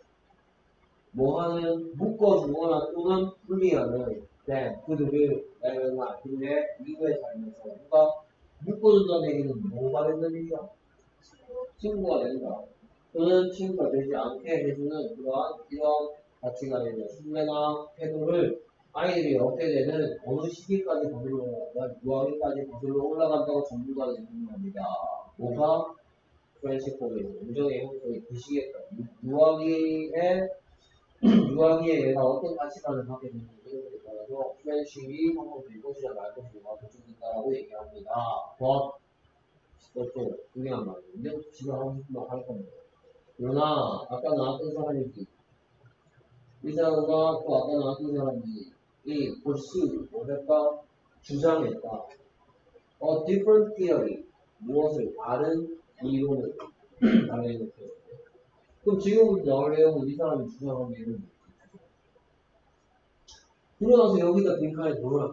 뭐하는 묶어주거나 또는 분리하는 그들을 그들의 이후에 살면서 누가 묶어준다는 얘기는 뭐가 된다는 얘기야? 친구가 된다. 또는 친구가 되지 않게 해주는 이런 가치관이나 신뢰나 태도를 아이들이 얻게 되는 어느 시기까지 거슬러 올라간다. 유아기까지 거슬러 올라간다고 전문가들이 설명합니다. 뭐가? friendship formation. 우정의 형성이 부시겠다. 유아기에 얘가 어떤 가치관을 갖게 되는지 이런 것에 따라서 friendship이 형성될 것이냐 말 것이냐 결정된다라고 얘기합니다. 그것도 중요한 말이에요. 지금 하고 싶은 말 할 겁니다. 그러나 아까 나왔던 사람이지 이 사람과 또 아까 나왔던 사람이 이 pursue 뭐랄까 주장했다. A different theory 무엇을 다른 이론을 당연히 그럼 지금부터 나올 내용은 이 사람이 주장한 내용이 그러나서 여기다 빈칸에 넣으라.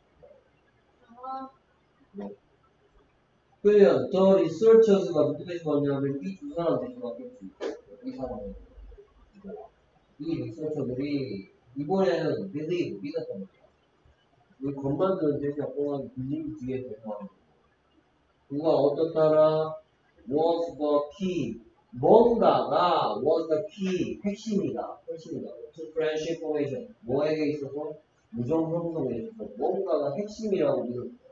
그러면 더 리서처스가 누구 대신 왔냐면 이 두 사람 대신 왔겠지. 이 사람은 이 리서처들이 이번에는 믿었단 말이야. 이 건만드는 대신 동안 빌림 뒤에 대해서 누가 어떻다라 was the key 뭔가가 was the key 핵심이다 to friendship formation 뭐에게 있어서 무정 형성에 있어서 뭔가가 핵심이라고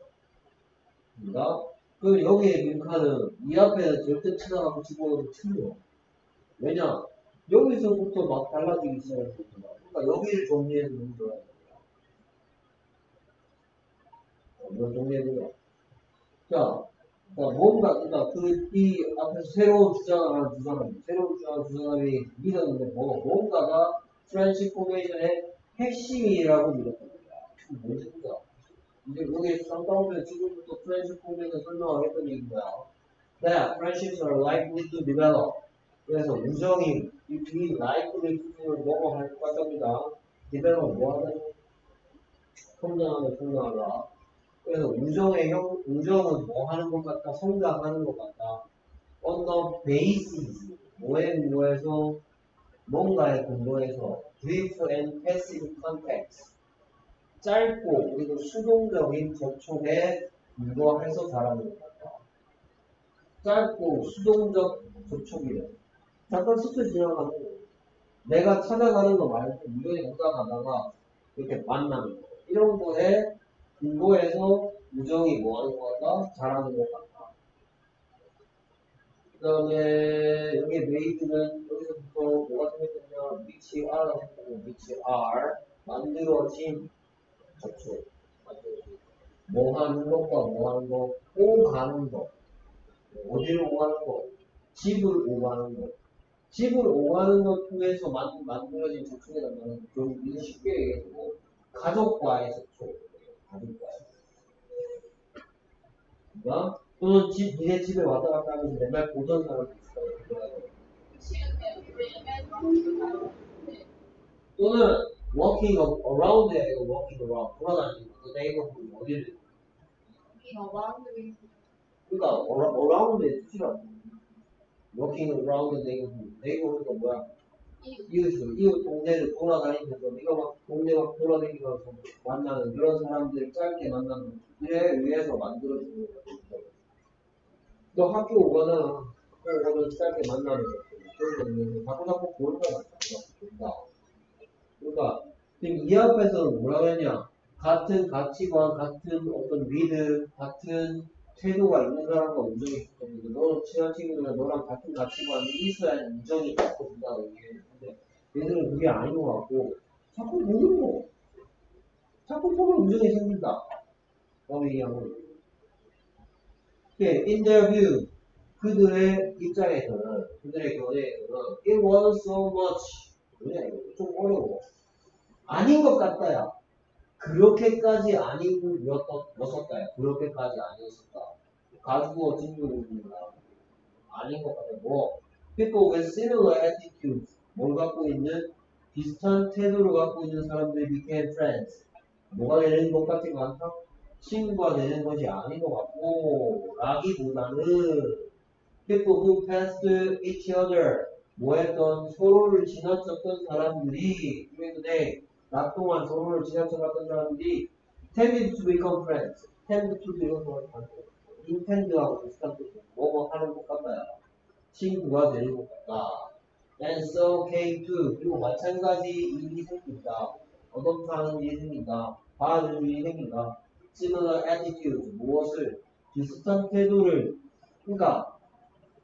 믿었다. 그럼 여기에 빈칸은 이 앞에는 절대 찾아가고 집어넣어도 틀려. 왜냐 여기서부터 막 달라지기 시작했습니다. 그러니까 여기를 정리해서 넣어줘야 돼요. 이걸 정리해보자. 자, 뭔가, 그러니까 이 앞에서 새로운 주장을 하는 두 사람이 믿었는데 뭔가가 friendship formation의 핵심이라고 믿었단 말이야. 뭔지 보자. 이제 여기 쌍따오면 지금부터 friendship formation 설명을 했던 얘기인 거야. That friendships are likely to develop. 그래서 우정이 이 likely to를 뭐뭐 할 것 같답니다. develop 뭐 하는? 성장하다. 그래서 우정은 뭐 하는 것 같다? 성장하는 것 같다. On the basis, 뭐에서 뭔가에 근거해서 brief and passive context, 짧고 그리고 수동적인 접촉에 근거해서 자라는 것 같다. 짧고 수동적 접촉이래. 잠깐 스쳐 지나가는 거. 내가 찾아가는 거 말고 우연히 오다가다가 이렇게 만나는 거. 이런 거에 근거해서 우정이 뭐 하는 것 같다? 자라는 것 같다. 그 다음에 여기 메이드는 여기서부터 뭐가 생겼냐? which are가 생겼고 which are 만들어진 접촉. 뭐 하는 것과 뭐 하는 것, 오가는 것. 어디를 오가는 것? 집을 오가는 것. 집을 오가는 것 통해서 만들어진 접촉이라는 거는 좀 쉽게 얘기해서 가족과의 접촉. 그러니까 또는 니네 집에 왔다 갔다 하면서 맨날 보던 사람도 있어요. 또는 walking around에 walking around 돌아다니는 그 neighborhood 어디를 그러니까 around의 뜻이라고 walking around the neighborhood가 뭐야? 이웃 동네를 돌아다니면서 네가 막 동네 막 돌아다니면서 만나는 그런 사람들을 짧게 만나는 그에 의해서 만들어지는 거야. 너 학교 오거나 짧게 만나는 거 그런 거 자꾸 보는 거야. 그러니까 지금 이 앞에서는 뭐라고 했냐? 같은 가치관, 같은 어떤 믿음, 같은 태도가 있는 사람과 우정이 있기 때문에 너는 친한 친구들은 너랑 같은 가치관이 있어야 우정이 있고 된다고 얘기했는데 얘들은 그게 아닌 것 같고 자꾸 보는 거 자꾸 보면 우정이 생긴다 라고 얘기한 거예요. in their view 그들의 입장에서는 그들의 견해에서는 it was so much 뭐냐 이거 좀 어려워 아닌 것 같다야 그렇게까지 아닌 였었다야 그렇게까지 아니었었다 가지고 진주입니다 아닌 것 같아 뭐 people with similar attitudes 뭘 갖고 있는 비슷한 태도를 갖고 있는 사람들이 became friends 뭐가 되는 것 같지 않다? 친구가 되는 것이 아닌 것 같고 라기보다는 people who passed each other 뭐 했던 서로를 지나쳤던 사람들이 낮 동안 서로를 지나쳐갔던 사람들이 tended to become friends tend to 이것도 intend하고 비슷한 뜻이고 뭐뭐 하는 것 같다야 친구가 되는 것 같다 and so came to 그리고 마찬가지 일이 생긴다 어떻다는 일이 생긴다 봐주는 일이 생긴다 similar attitude 무엇을 비슷한 태도를 그러니까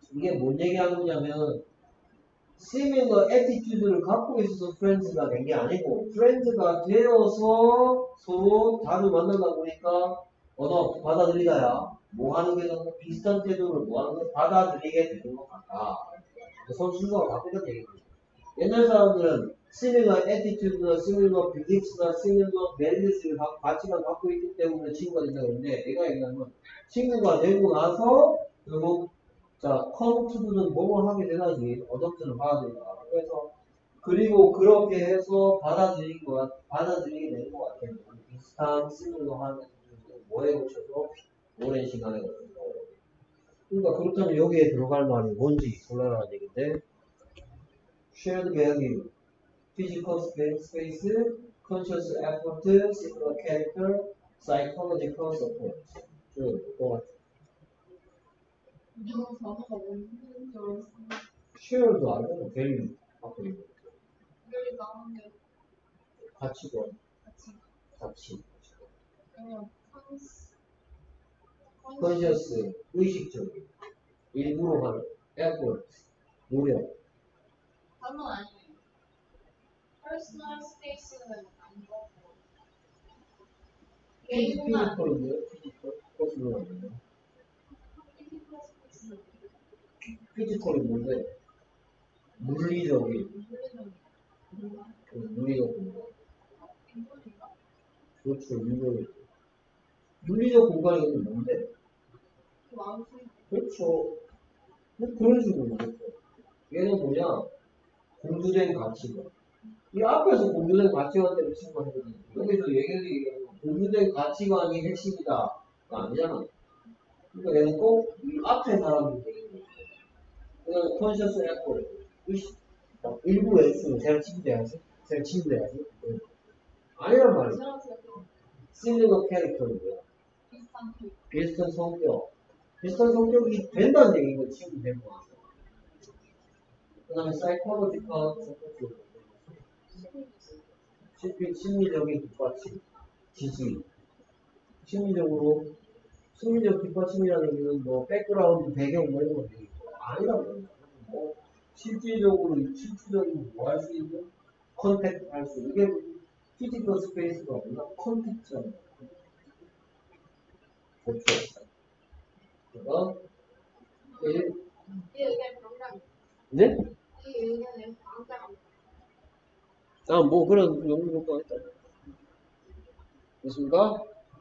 이게 뭔 얘기하는 거냐면 similar attitude를 갖고 있어서 friends가 된 게 아니고 friends가 되어서 서로 자주 만나다 보니까 받아들이다야 뭐 하는 게 좀 비슷한 태도를 뭐 하는 게 받아들이게 되는 것 같다. 선 순서가 바뀌는 얘기죠. 옛날 사람들은 similar attitude나 similar beliefs나 similar values를 가치관 갖고 있기 때문에 친구가 된다고 그러는데 내가 얘기하는 건 친구가 되고 나서 결국 자, come to는 뭐뭐 하게 되나지 어덕트는 받아들인다. 그래서 그리고 그렇게 해서 받아들이게 되는 것 같아요. 비슷한 similar한 뭐에 고쳐서 오랜 시간에 걸쳐서 그러니까 그렇다면 여기에 들어갈 말이 뭔지 골라라는 얘기인데 shared value, physical space, conscious effort, similar character, psychological support. 또 같아. 이거 단어가 뭔지 줄 알았어. shared도 알고 value 갖고 있는 여기 나오는데 가치관, 같이 가치, 그냥 conscious, 의식적인, 일부러 하는, effort, 노력. 단어 아니에요. personal space는 아니고 개인공간 피지컬인데요? 피지컬? 코스로 만든다. physical space 피지컬이 뭔데? 물리적인, 물리적 공간. 그렇죠, 물리적 공간이 뭔데? 그렇죠. 뭐 그런 식으로 보겠죠. 얘는 뭐냐? 공유된 가치관. 이 앞에서 공유된 가치관 때문에 친구가 했거든요. 여기서 얘기하는 공유된 가치관이 핵심이다. 아니잖아. 그러니까 얘는 꼭 이 앞에 사람이 되는 거예요. 그냥 컨셔스 에코. 일부 S는 제가 친구돼야지. 제가 친구돼야지. 아니란 말이야. 시밀러 캐릭터는 뭐야? 비슷한 성격. 비슷한 성격이 된다는 얘기가 친구 된 거야. 그 다음에 사이코로지컬 서포트. 심리적인 뒷받침. 지지. 심리적 뒷받침이라는 얘기는 뭐 백그라운드 배경 뭐 이런 거 되게 아니라고 해요. 뭐 실질적인 뭐 할 수 있는 컨택트 할 수 있는 이게 피지컬 스페이스가 아니라 컨택트잖아요. 그렇죠. 그래서 이 의견 정답. 네? 이 의견은 정답. 뭐 그런 용도가 있다. 됐습니까?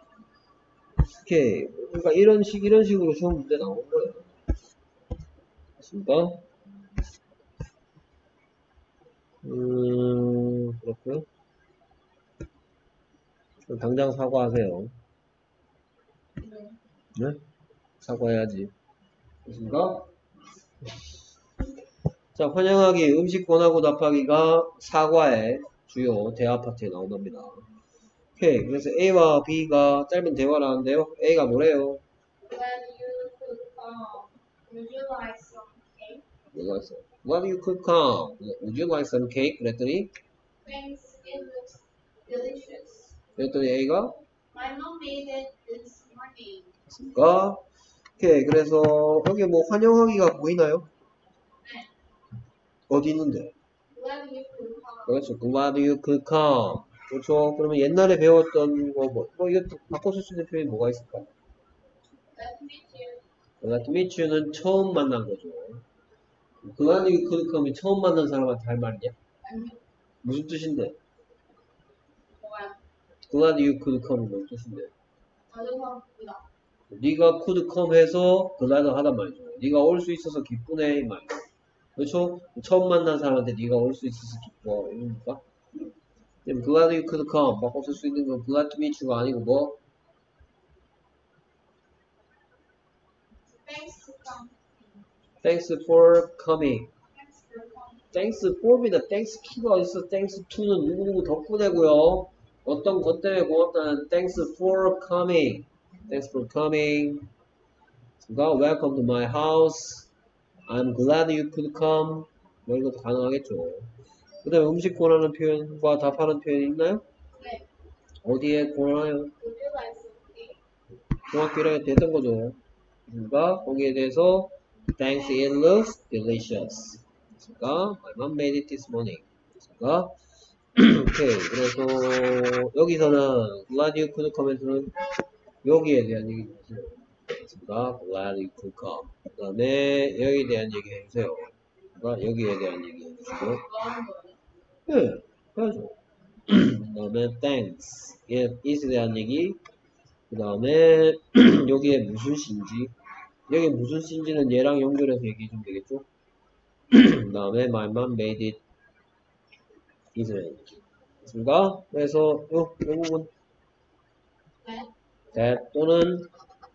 오케이. 그러니까 이런 식으로 시험 문제 나온 거예요. 됐습니까? 그렇고요. 당장 사과하세요. 네? 사과해야지. 됐습니까? 자, 환영하기, 음식 권하고 답하기가 사과의 주요 대화 파트에 나온답니다. 오케이. 그래서 A와 B가 짧은 대화를 하는데요. A가 뭐래요? Would you like some cake? 뭐가 있어? What you could come? Would you like some cake? 그랬더니 Thanks, it looks delicious. 그랬더니 A가 My mom made it this morning. 됐습니까? 오케이. 그래서 여기 뭐 환영하기가 보이나요? 네. 어디 있는데? Glad you could come. 그렇죠. Glad you could come. 그렇죠. 그러면 옛날에 배웠던 거 이거 바꿔 쓸 수 있는 표현이 뭐가 있을까? Glad to meet you. Glad to meet you는 처음 만난 거죠. Glad you could come이 처음 만난 사람한테 할 말이냐? 아니요. 무슨 뜻인데? 뭐야? Glad you could come이 무슨 뜻인데? 자전거입니다. 네가 could come 해서 glad 하단 말이죠. 네가 올 수 있어서 기쁘네 이 말이죠. 그렇죠? 처음 만난 사람한테 네가 올 수 있어서 기뻐 이겁니까? glad you could come 바꿔 쓸 수 있는 건 glad to meet you가 아니고 뭐? Thanks to come. Thanks for coming. Thanks for coming. Thanks for입니다. Thanks to가 어딨어? Thanks to는 누구누구 덕분에고요. 어떤 것 때문에 고맙다는 Thanks for coming. Thanks for coming. Welcome to my house. I'm glad you could come. 뭐 이것도 가능하겠죠. 그 다음에 음식 권하는 표현과 답하는 표현이 있나요? 네. 어디에 권하나요? Would you like some cake? 정확히 이렇게 됐던 거죠. 그러니까 거기에 대해서 Thanks, it looks delicious. 됐습니까? My mom made it this morning. 됐습니까? 오케이. 그래서 여기서는 glad you could come는 여기에 대한 얘기 해주세요. 됐습니까? glad you could come. 그 다음에 여기에 대한 얘기 해주세요. 그러니까 여기에 대한 얘기 해주시고. 네, 해야죠. 그 다음에 thanks. it에 대한 얘기. 그 다음에 여기에 무슨 시인지. 여기 무슨 시인지는 얘랑 연결해서 얘기해 주면 되겠죠? 그 다음에 my mom made it isn't. 됐습니까? 그래서 요 부분 that 또는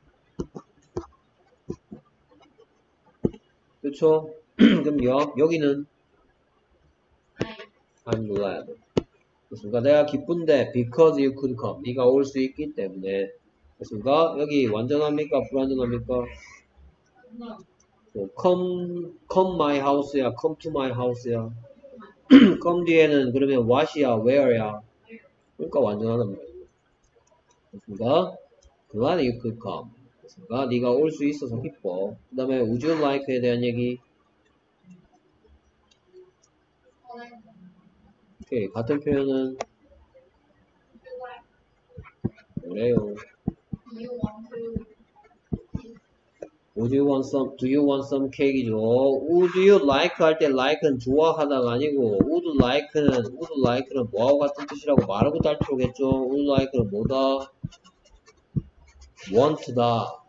그쵸? 그럼 여기는 I'm glad. 됐습니까? 내가 기쁜데 because you could come. 네가 올 수 있기 때문에. 됐습니까? 여기 완전합니까? 불완전합니까? come my house야, come to my house야. come 뒤에는 그러면 what이야, where야. 그러니까 완전하단 말이에요. 됐습니까? glad you could come. 됐습니까? 네가 올 수 있어서 기뻐. 그 다음에 would you like에 대한 얘기. 오케이, 같은 표현은 뭐래요? Would you want some, do you want some cake이죠. Would you like 할 때 like는 좋아하다가 아니고 would like는 뭐하고 같은 뜻이라고 말하고 달치 오겠죠. would like는 뭐다? want다.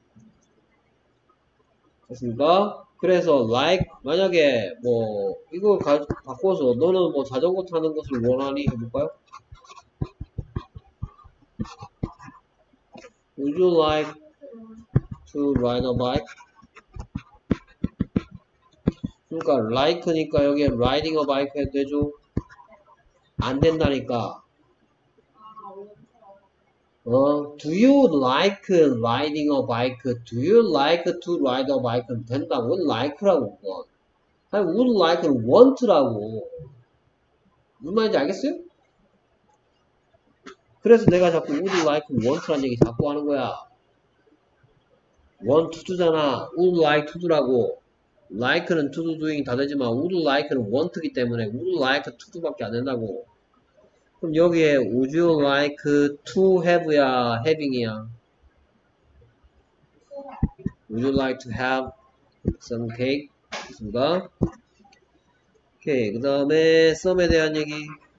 됐습니까? 그래서 like 만약에 뭐 이걸 바꿔서 너는 뭐 자전거 타는 것을 원하니 해볼까요? Would you like to ride a bike? 그러니까 like니까 여기에 riding a bike 해도 되죠? 안 된다니까. Do you like riding a bike? Do you like to ride a bike? 된다고. like라고. 아니, would like는 want라고. 무슨 말인지 알겠어요? 그래서 내가 자꾸 would like, want라는 얘기 자꾸 하는 거야. want to do잖아. would like to do라고. like는 to do doing 다 되지만 would like는 want이기 때문에 would like to do밖에 안 된다고. 그럼 여기에 would you like to have야, having이야. Would you like to have some cake? 됐습니다. 오케이. 그 다음에 some에 대한 얘기.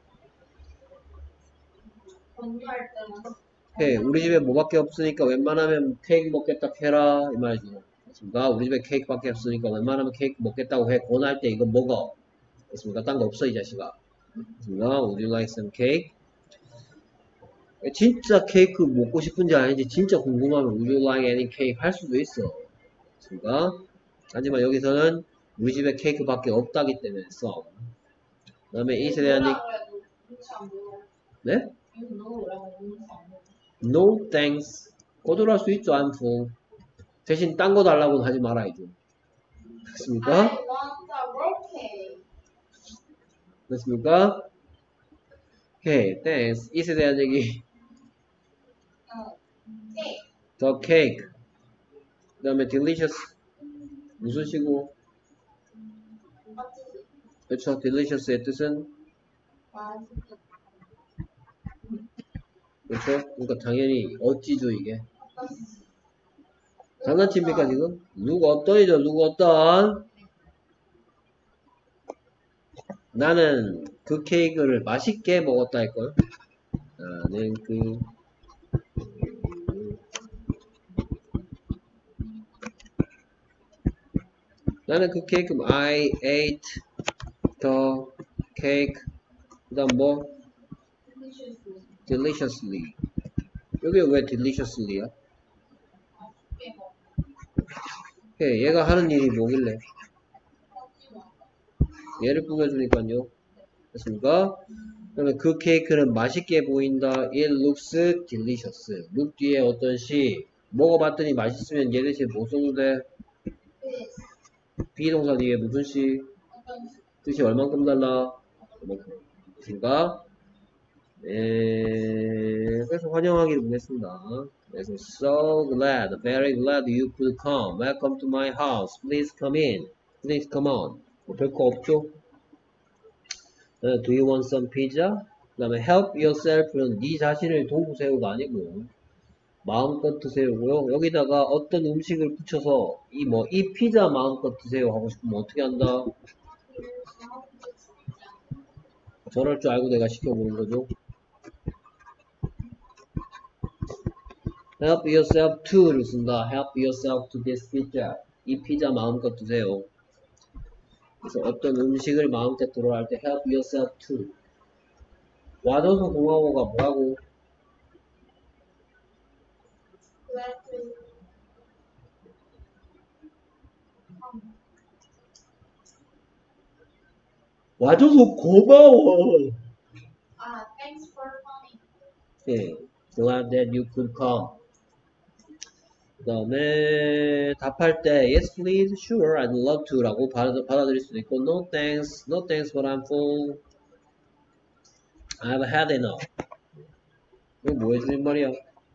오케이. 우리 집에 뭐밖에 없으니까 웬만하면 케이크 먹겠다 해라 이 말이죠. 됐습니다. 우리 집에 케이크밖에 없으니까 웬만하면 케이크 먹겠다고 해. 권할 때 이거 먹어. 됐습니까? 딴 거 없어 이 자식아. 됐습니다. Would you like some cake? 진짜 케이크 먹고 싶은지 아닌지 진짜 궁금하면 Would you like any cake 할 수도 있어. 됐습니까? 하지만 여기서는 우리 집에 케이크밖에 없다기 때문에 써. 그 다음에 it에 대한 얘기. 네? No thanks. 거절할 수 있죠. I'm full. 대신 딴 거 달라고는 하지 말아야죠. 됐습니까? 됐습니까? 오케이, thanks. it에 대한 얘기. The cake. 그 다음에 delicious. 무슨 시고? 그렇죠. delicious의 뜻은? 그렇죠. 그러니까 당연히 어찌죠 이게. 장난칩니까 지금? 누구 어떤이죠? 누구 어떤? 나는 그 케이크를 맛있게 먹었다 할걸. 나는 그 케이크 I ate the cake. 그 다음 뭐? deliciously. 여기 왜 deliciously야? 오케이, 얘가 하는 일이 뭐길래? 얘를 꾸며주니까요. 됐습니까? 그러면 그 케이크는 맛있게 보인다. It looks delicious. look 뒤에 어떤 시 먹어봤더니 맛있으면 얘 대신 뭐 써도 돼? 비동사 뒤에 무슨 시? 뜻이 얼만큼 달라? 됐습니까? 해서 환영하기를 보냈습니다. 그래서 so glad, very glad you could come. Welcome to my house. Please come in. Please come on. 별거 없죠? Do you want some pizza? 그 다음에 help yourself는 네 자신을 도우세요가 아니고 마음껏 드세요고요. 여기다가 어떤 음식을 붙여서 이 피자 마음껏 드세요 하고 싶으면 어떻게 한다? 저럴 줄 알고 내가 시켜보는 거죠. Help yourself to를 쓴다. Help yourself to this pizza. 이 피자 마음껏 드세요. 그래서 어떤 음식을 마음껏 들어 할 때 help yourself to. 와줘서 고마워가 뭐라고? Glad to 와줘서 고마워. thanks for coming. 예, glad that you could come. 그 다음에 답할 때 yes please, sure, I'd love to 라고 받아들일 수도 있고 no thanks, no thanks but I'm full, I've had enough. 이거 뭐 해주는 말이야?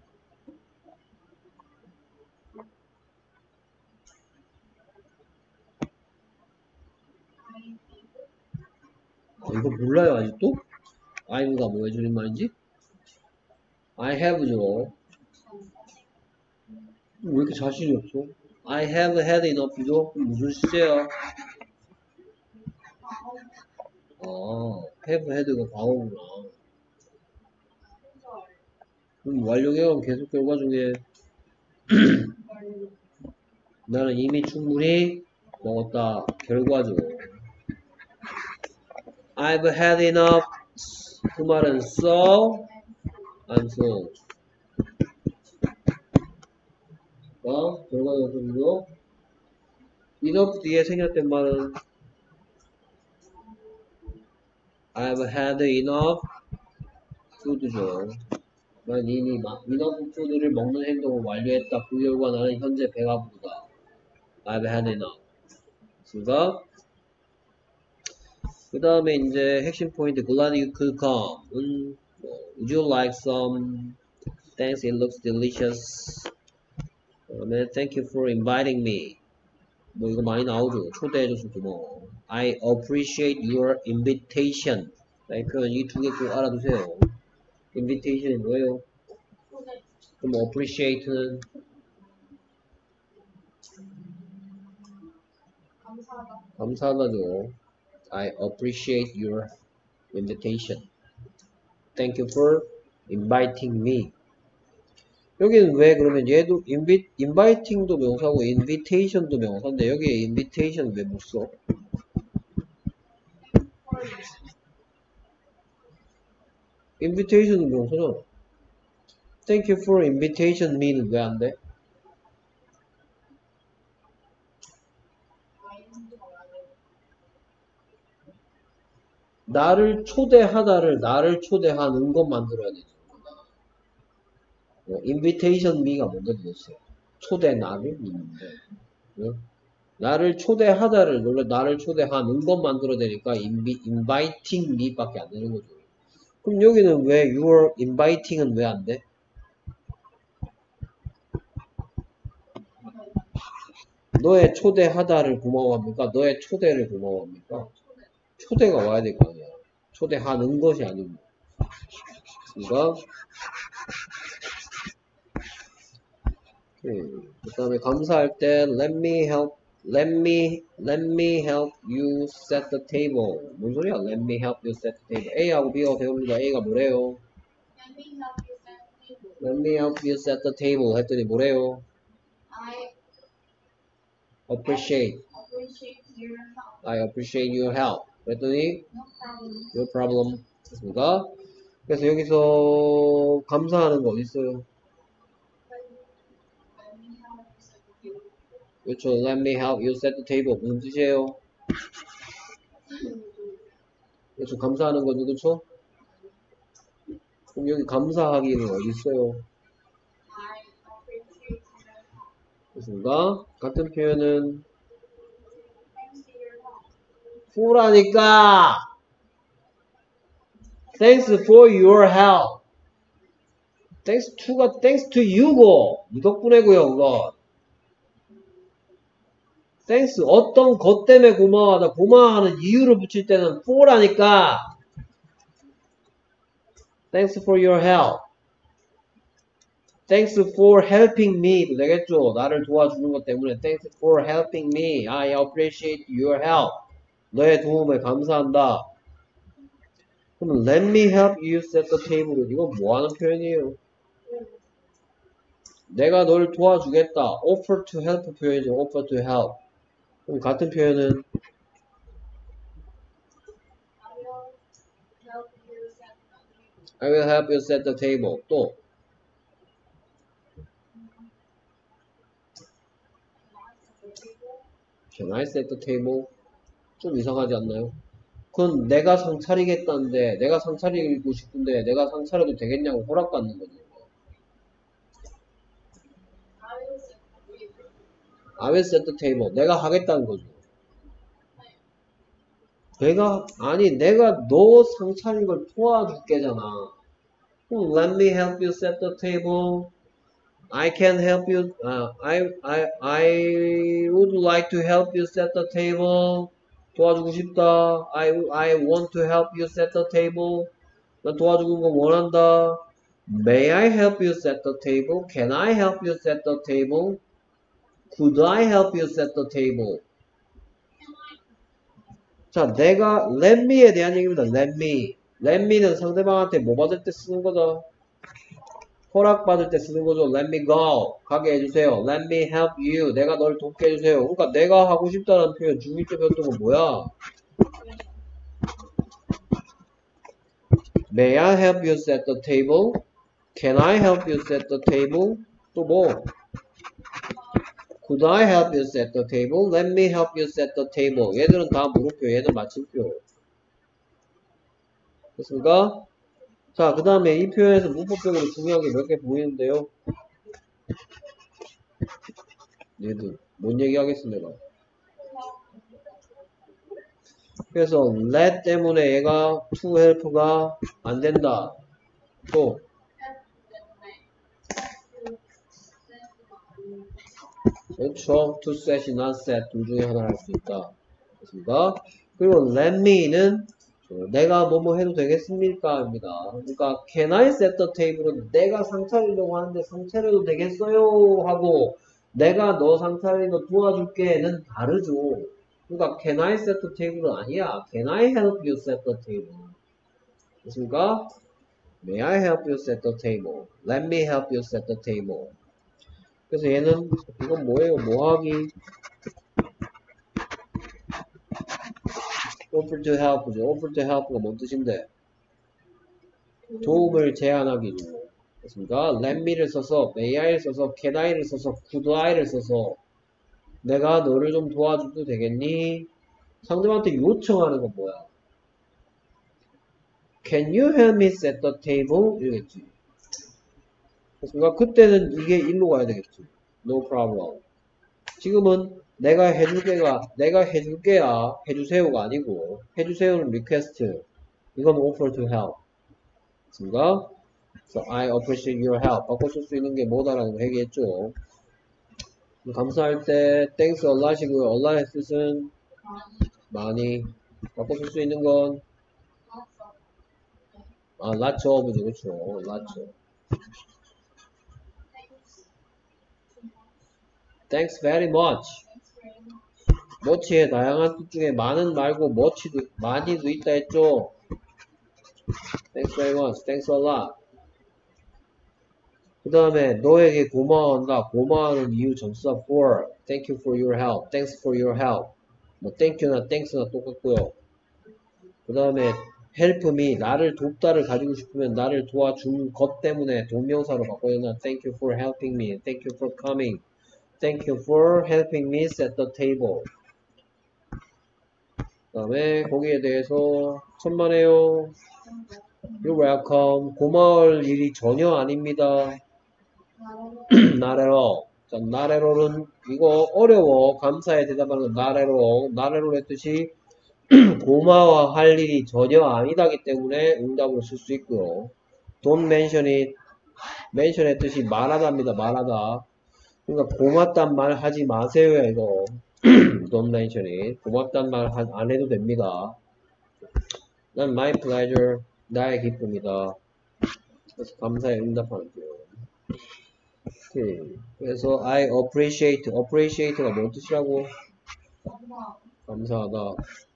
이거 몰라요 아직도? I've가 뭐 해주는 말인지? I have죠. 왜 이렇게 자신이 없어? I have had enough이죠? 그럼 무슨 시제야? have had가 과거구나. 그럼 완료형은 계속 결과 중에 나는 이미 충분히 먹었다. 결과죠. I've had enough. 그 말은 so, and so. 결과 연습이고 enough 뒤에 생략된 말은 I've had enough food죠. 난 이미 enough food를 먹는 행동을 완료했다. 그 결과 나는 현재 배가 부르다. I've had enough. 그래서 그 다음에 이제 핵심 포인트 glad you could come. Would you like some? Thanks, it looks delicious. 그다음에 thank you for inviting me. 뭐 이거 많이 나오죠. 초대해줘서 고마워. I appreciate your invitation. 이 표현 이 두 개 꼭 알아두세요. invitation이 뭐예요? 그럼 appreciate는 감사하다죠. I appreciate your invitation. Thank you for inviting me. 여기는 왜 그러면 얘도 inviting도 명사고 invitation도 명사인데 여기에 invitation 왜 못 써? invitation은 명사잖아. Thank you for invitation me는 왜 안 돼? 나를 초대하다를 나를 초대하는 것 만들어야 되죠. invitation me가 뭔데 도대체? 초대 나를 있는데 나를 초대하다를 원래 나를 초대하는 것 만들어야 되니까 inviting me 밖에 안 되는 거죠. 그럼 여기는 왜 your inviting은 왜 안 돼? 너의 초대하다를 고마워합니까? 너의 초대를 고마워합니까? 초대가 와야 될 거 아니야. 초대하는 것이 아니고. 그러니까 그 다음에 감사할 때 let me help you set the table. 뭔 소리야? Let me help you set the table. A하고 B하고 배웁니다. A가 뭐래요? Let me help you set the table 했더니 뭐래요? I appreciate your help 그랬더니 no problem 됐습니까? 그래서 여기서 감사하는 거 어디 있어요? 그렇죠. Let me help you set the table 무슨 뜻이에요? 그렇죠. 감사하는 거죠. 그렇죠? 그럼 여기 감사하기는 어디 있어요? 됐습니까? 같은 표현은 for라니까 Thanks for your help. thanks to가 thanks to you고 이 덕분에고요. 그거 thanks 어떤 것 때문에 고마워하다. 고마워하는 이유를 붙일 때는 for라니까 thanks for your help. Thanks for helping me도 되겠죠. 나를 도와주는 것 때문에 Thanks for helping me. I appreciate your help. 너의 도움에 감사한다. 그럼 Let me help you set the table. 이건 뭐하는 표현이에요? 내가 너를 도와주겠다. Offer to help 표현이죠. Offer to help. 그럼 같은 표현은 I will help you set the table. 또 Can I set the table? 좀 이상하지 않나요? 그건 내가 상 차리겠다는데 내가 상 차리고 싶은데 내가 상 차려도 되겠냐고 허락받는 거죠. I will set the table. 내가 하겠다는 거죠. 내가 너 상 차린 걸 도와줄게잖아. Let me help you set the table. I can help you. I would like to help you set the table. 도와주고 싶다. I want to help you set the table. 난 도와주는 거 원한다. May I help you set the table? Can I help you set the table? Could I help you set the table? 자, 내가 let me에 대한 얘기입니다. let me. let me는 상대방한테 뭐 받을 때 쓰는 거죠? 허락받을 때 쓰는 거죠. Let me go. 가게 해주세요. Let me help you. 내가 널 돕게 해주세요. 그러니까 내가 하고 싶다는 표현, 중립적 변동은 뭐야? May I help you set the table? Can I help you set the table? 또 뭐? Could I help you set the table? Let me help you set the table. 얘들은 다 물음표, 얘들 마침표. 됐습니까? 자, 그 다음에 이 표현에서 문법적으로 중요한 게 몇 개 보이는데요. 얘들, 뭔 얘기 하겠습니다. 그래서 let 때문에 얘가 to help가 안 된다. 또, 그렇죠. to set이 not set 둘 중에 하나를 할 수 있다. 됐습니까? 그리고 let me는 내가 뭐뭐 해도 되겠습니까? 입니다. 그러니까 can I set the table은 내가 상 차리려고 하는데 상 차려도 되겠어요? 하고 내가 너 상 차리는 거 도와줄게는 다르죠. 그러니까 can I set the table은 아니야. Can I help you set the table? 됐습니까? May I help you set the table? Let me help you set the table. 그래서 얘는 이건 뭐예요? 뭐하기? offer to help죠. offer to help가 뭔 뜻인데? 도움을 제안하기죠. 됐습니까? let me를 써서, may I를 써서, can I를 써서, could I를 써서 내가 너를 좀 도와줘도 되겠니? 상대방한테 요청하는 건 뭐야? Can you help me set the table? 이러겠지. 됐습니까? 그때는 이게 일로 가야 되겠지. No problem. 지금은 내가 해줄게야, 해주세요가 아니고, 해주세요는 request. 이건 offer to help. 됐습니까? So, I appreciate your help. 바꿔 쓸 수 있는 게 뭐다라는 거 얘기했죠. 감사할 때, thanks a lot이고요. a lot의 뜻은 많이. 바꿔 쓸 수 있는 건, lots of죠. 그렇죠. lots. Thanks very much. much의 다양한 뜻 중에 많은 말고 much도 많이도 있다 했죠. Thanks very much. Thanks a lot. 그 다음에 너에게 고마워한다. 고마워하는 이유 점수가 for. Thank you for your help. Thanks for your help. 뭐 thank you나 thanks나 똑같고요. 그 다음에 help me. 나를 돕다를 가지고 싶으면 나를 도와준 것 때문에 동명사로 바꿔야 되나. Thank you for helping me. Thank you for coming. Thank you for helping me set the table. 그 다음에 거기에 대해서 천만에요. You're welcome. 고마울 일이 전혀 아닙니다. Not at all. 자, not at all은 이거 어려워. 감사에 대답하는 not at all. not at all의 뜻이 고마워할 일이 전혀 아니다기 때문에 응답으로 쓸 수 있고요. Don't mention it. mention의 뜻이 말하다입니다. 말하다. 그러니까 고맙단 말 하지 마세요. 이거 don't mention it. 고맙단 말 안 해도 됩니다. 난 my pleasure. 나의 기쁨이다. 그래서 감사에 응답하는 표현. 오케이. 그래서 I appreciate가 뭔 뜻이라고? 감사하다.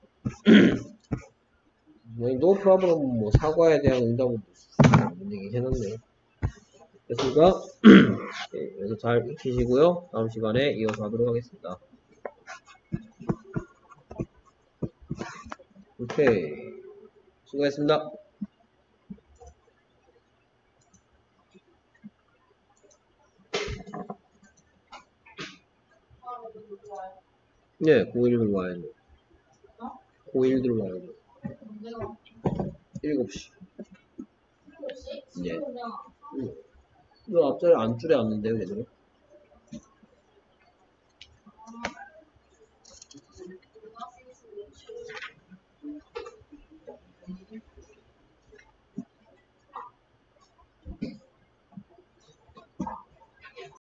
no problem, 뭐 사과에 대한 응답은 없는 얘기 해놨네. 됐습니까? 네, 그래서 잘 익히시고요. 다음 시간에 이어서 하도록 하겠습니다. 오케이. 수고했습니다. 네, 고1들 와야 돼. 고1들 와야 돼. 7시. 네. 너 앞자리 안 줄여왔는데요, 얘들은?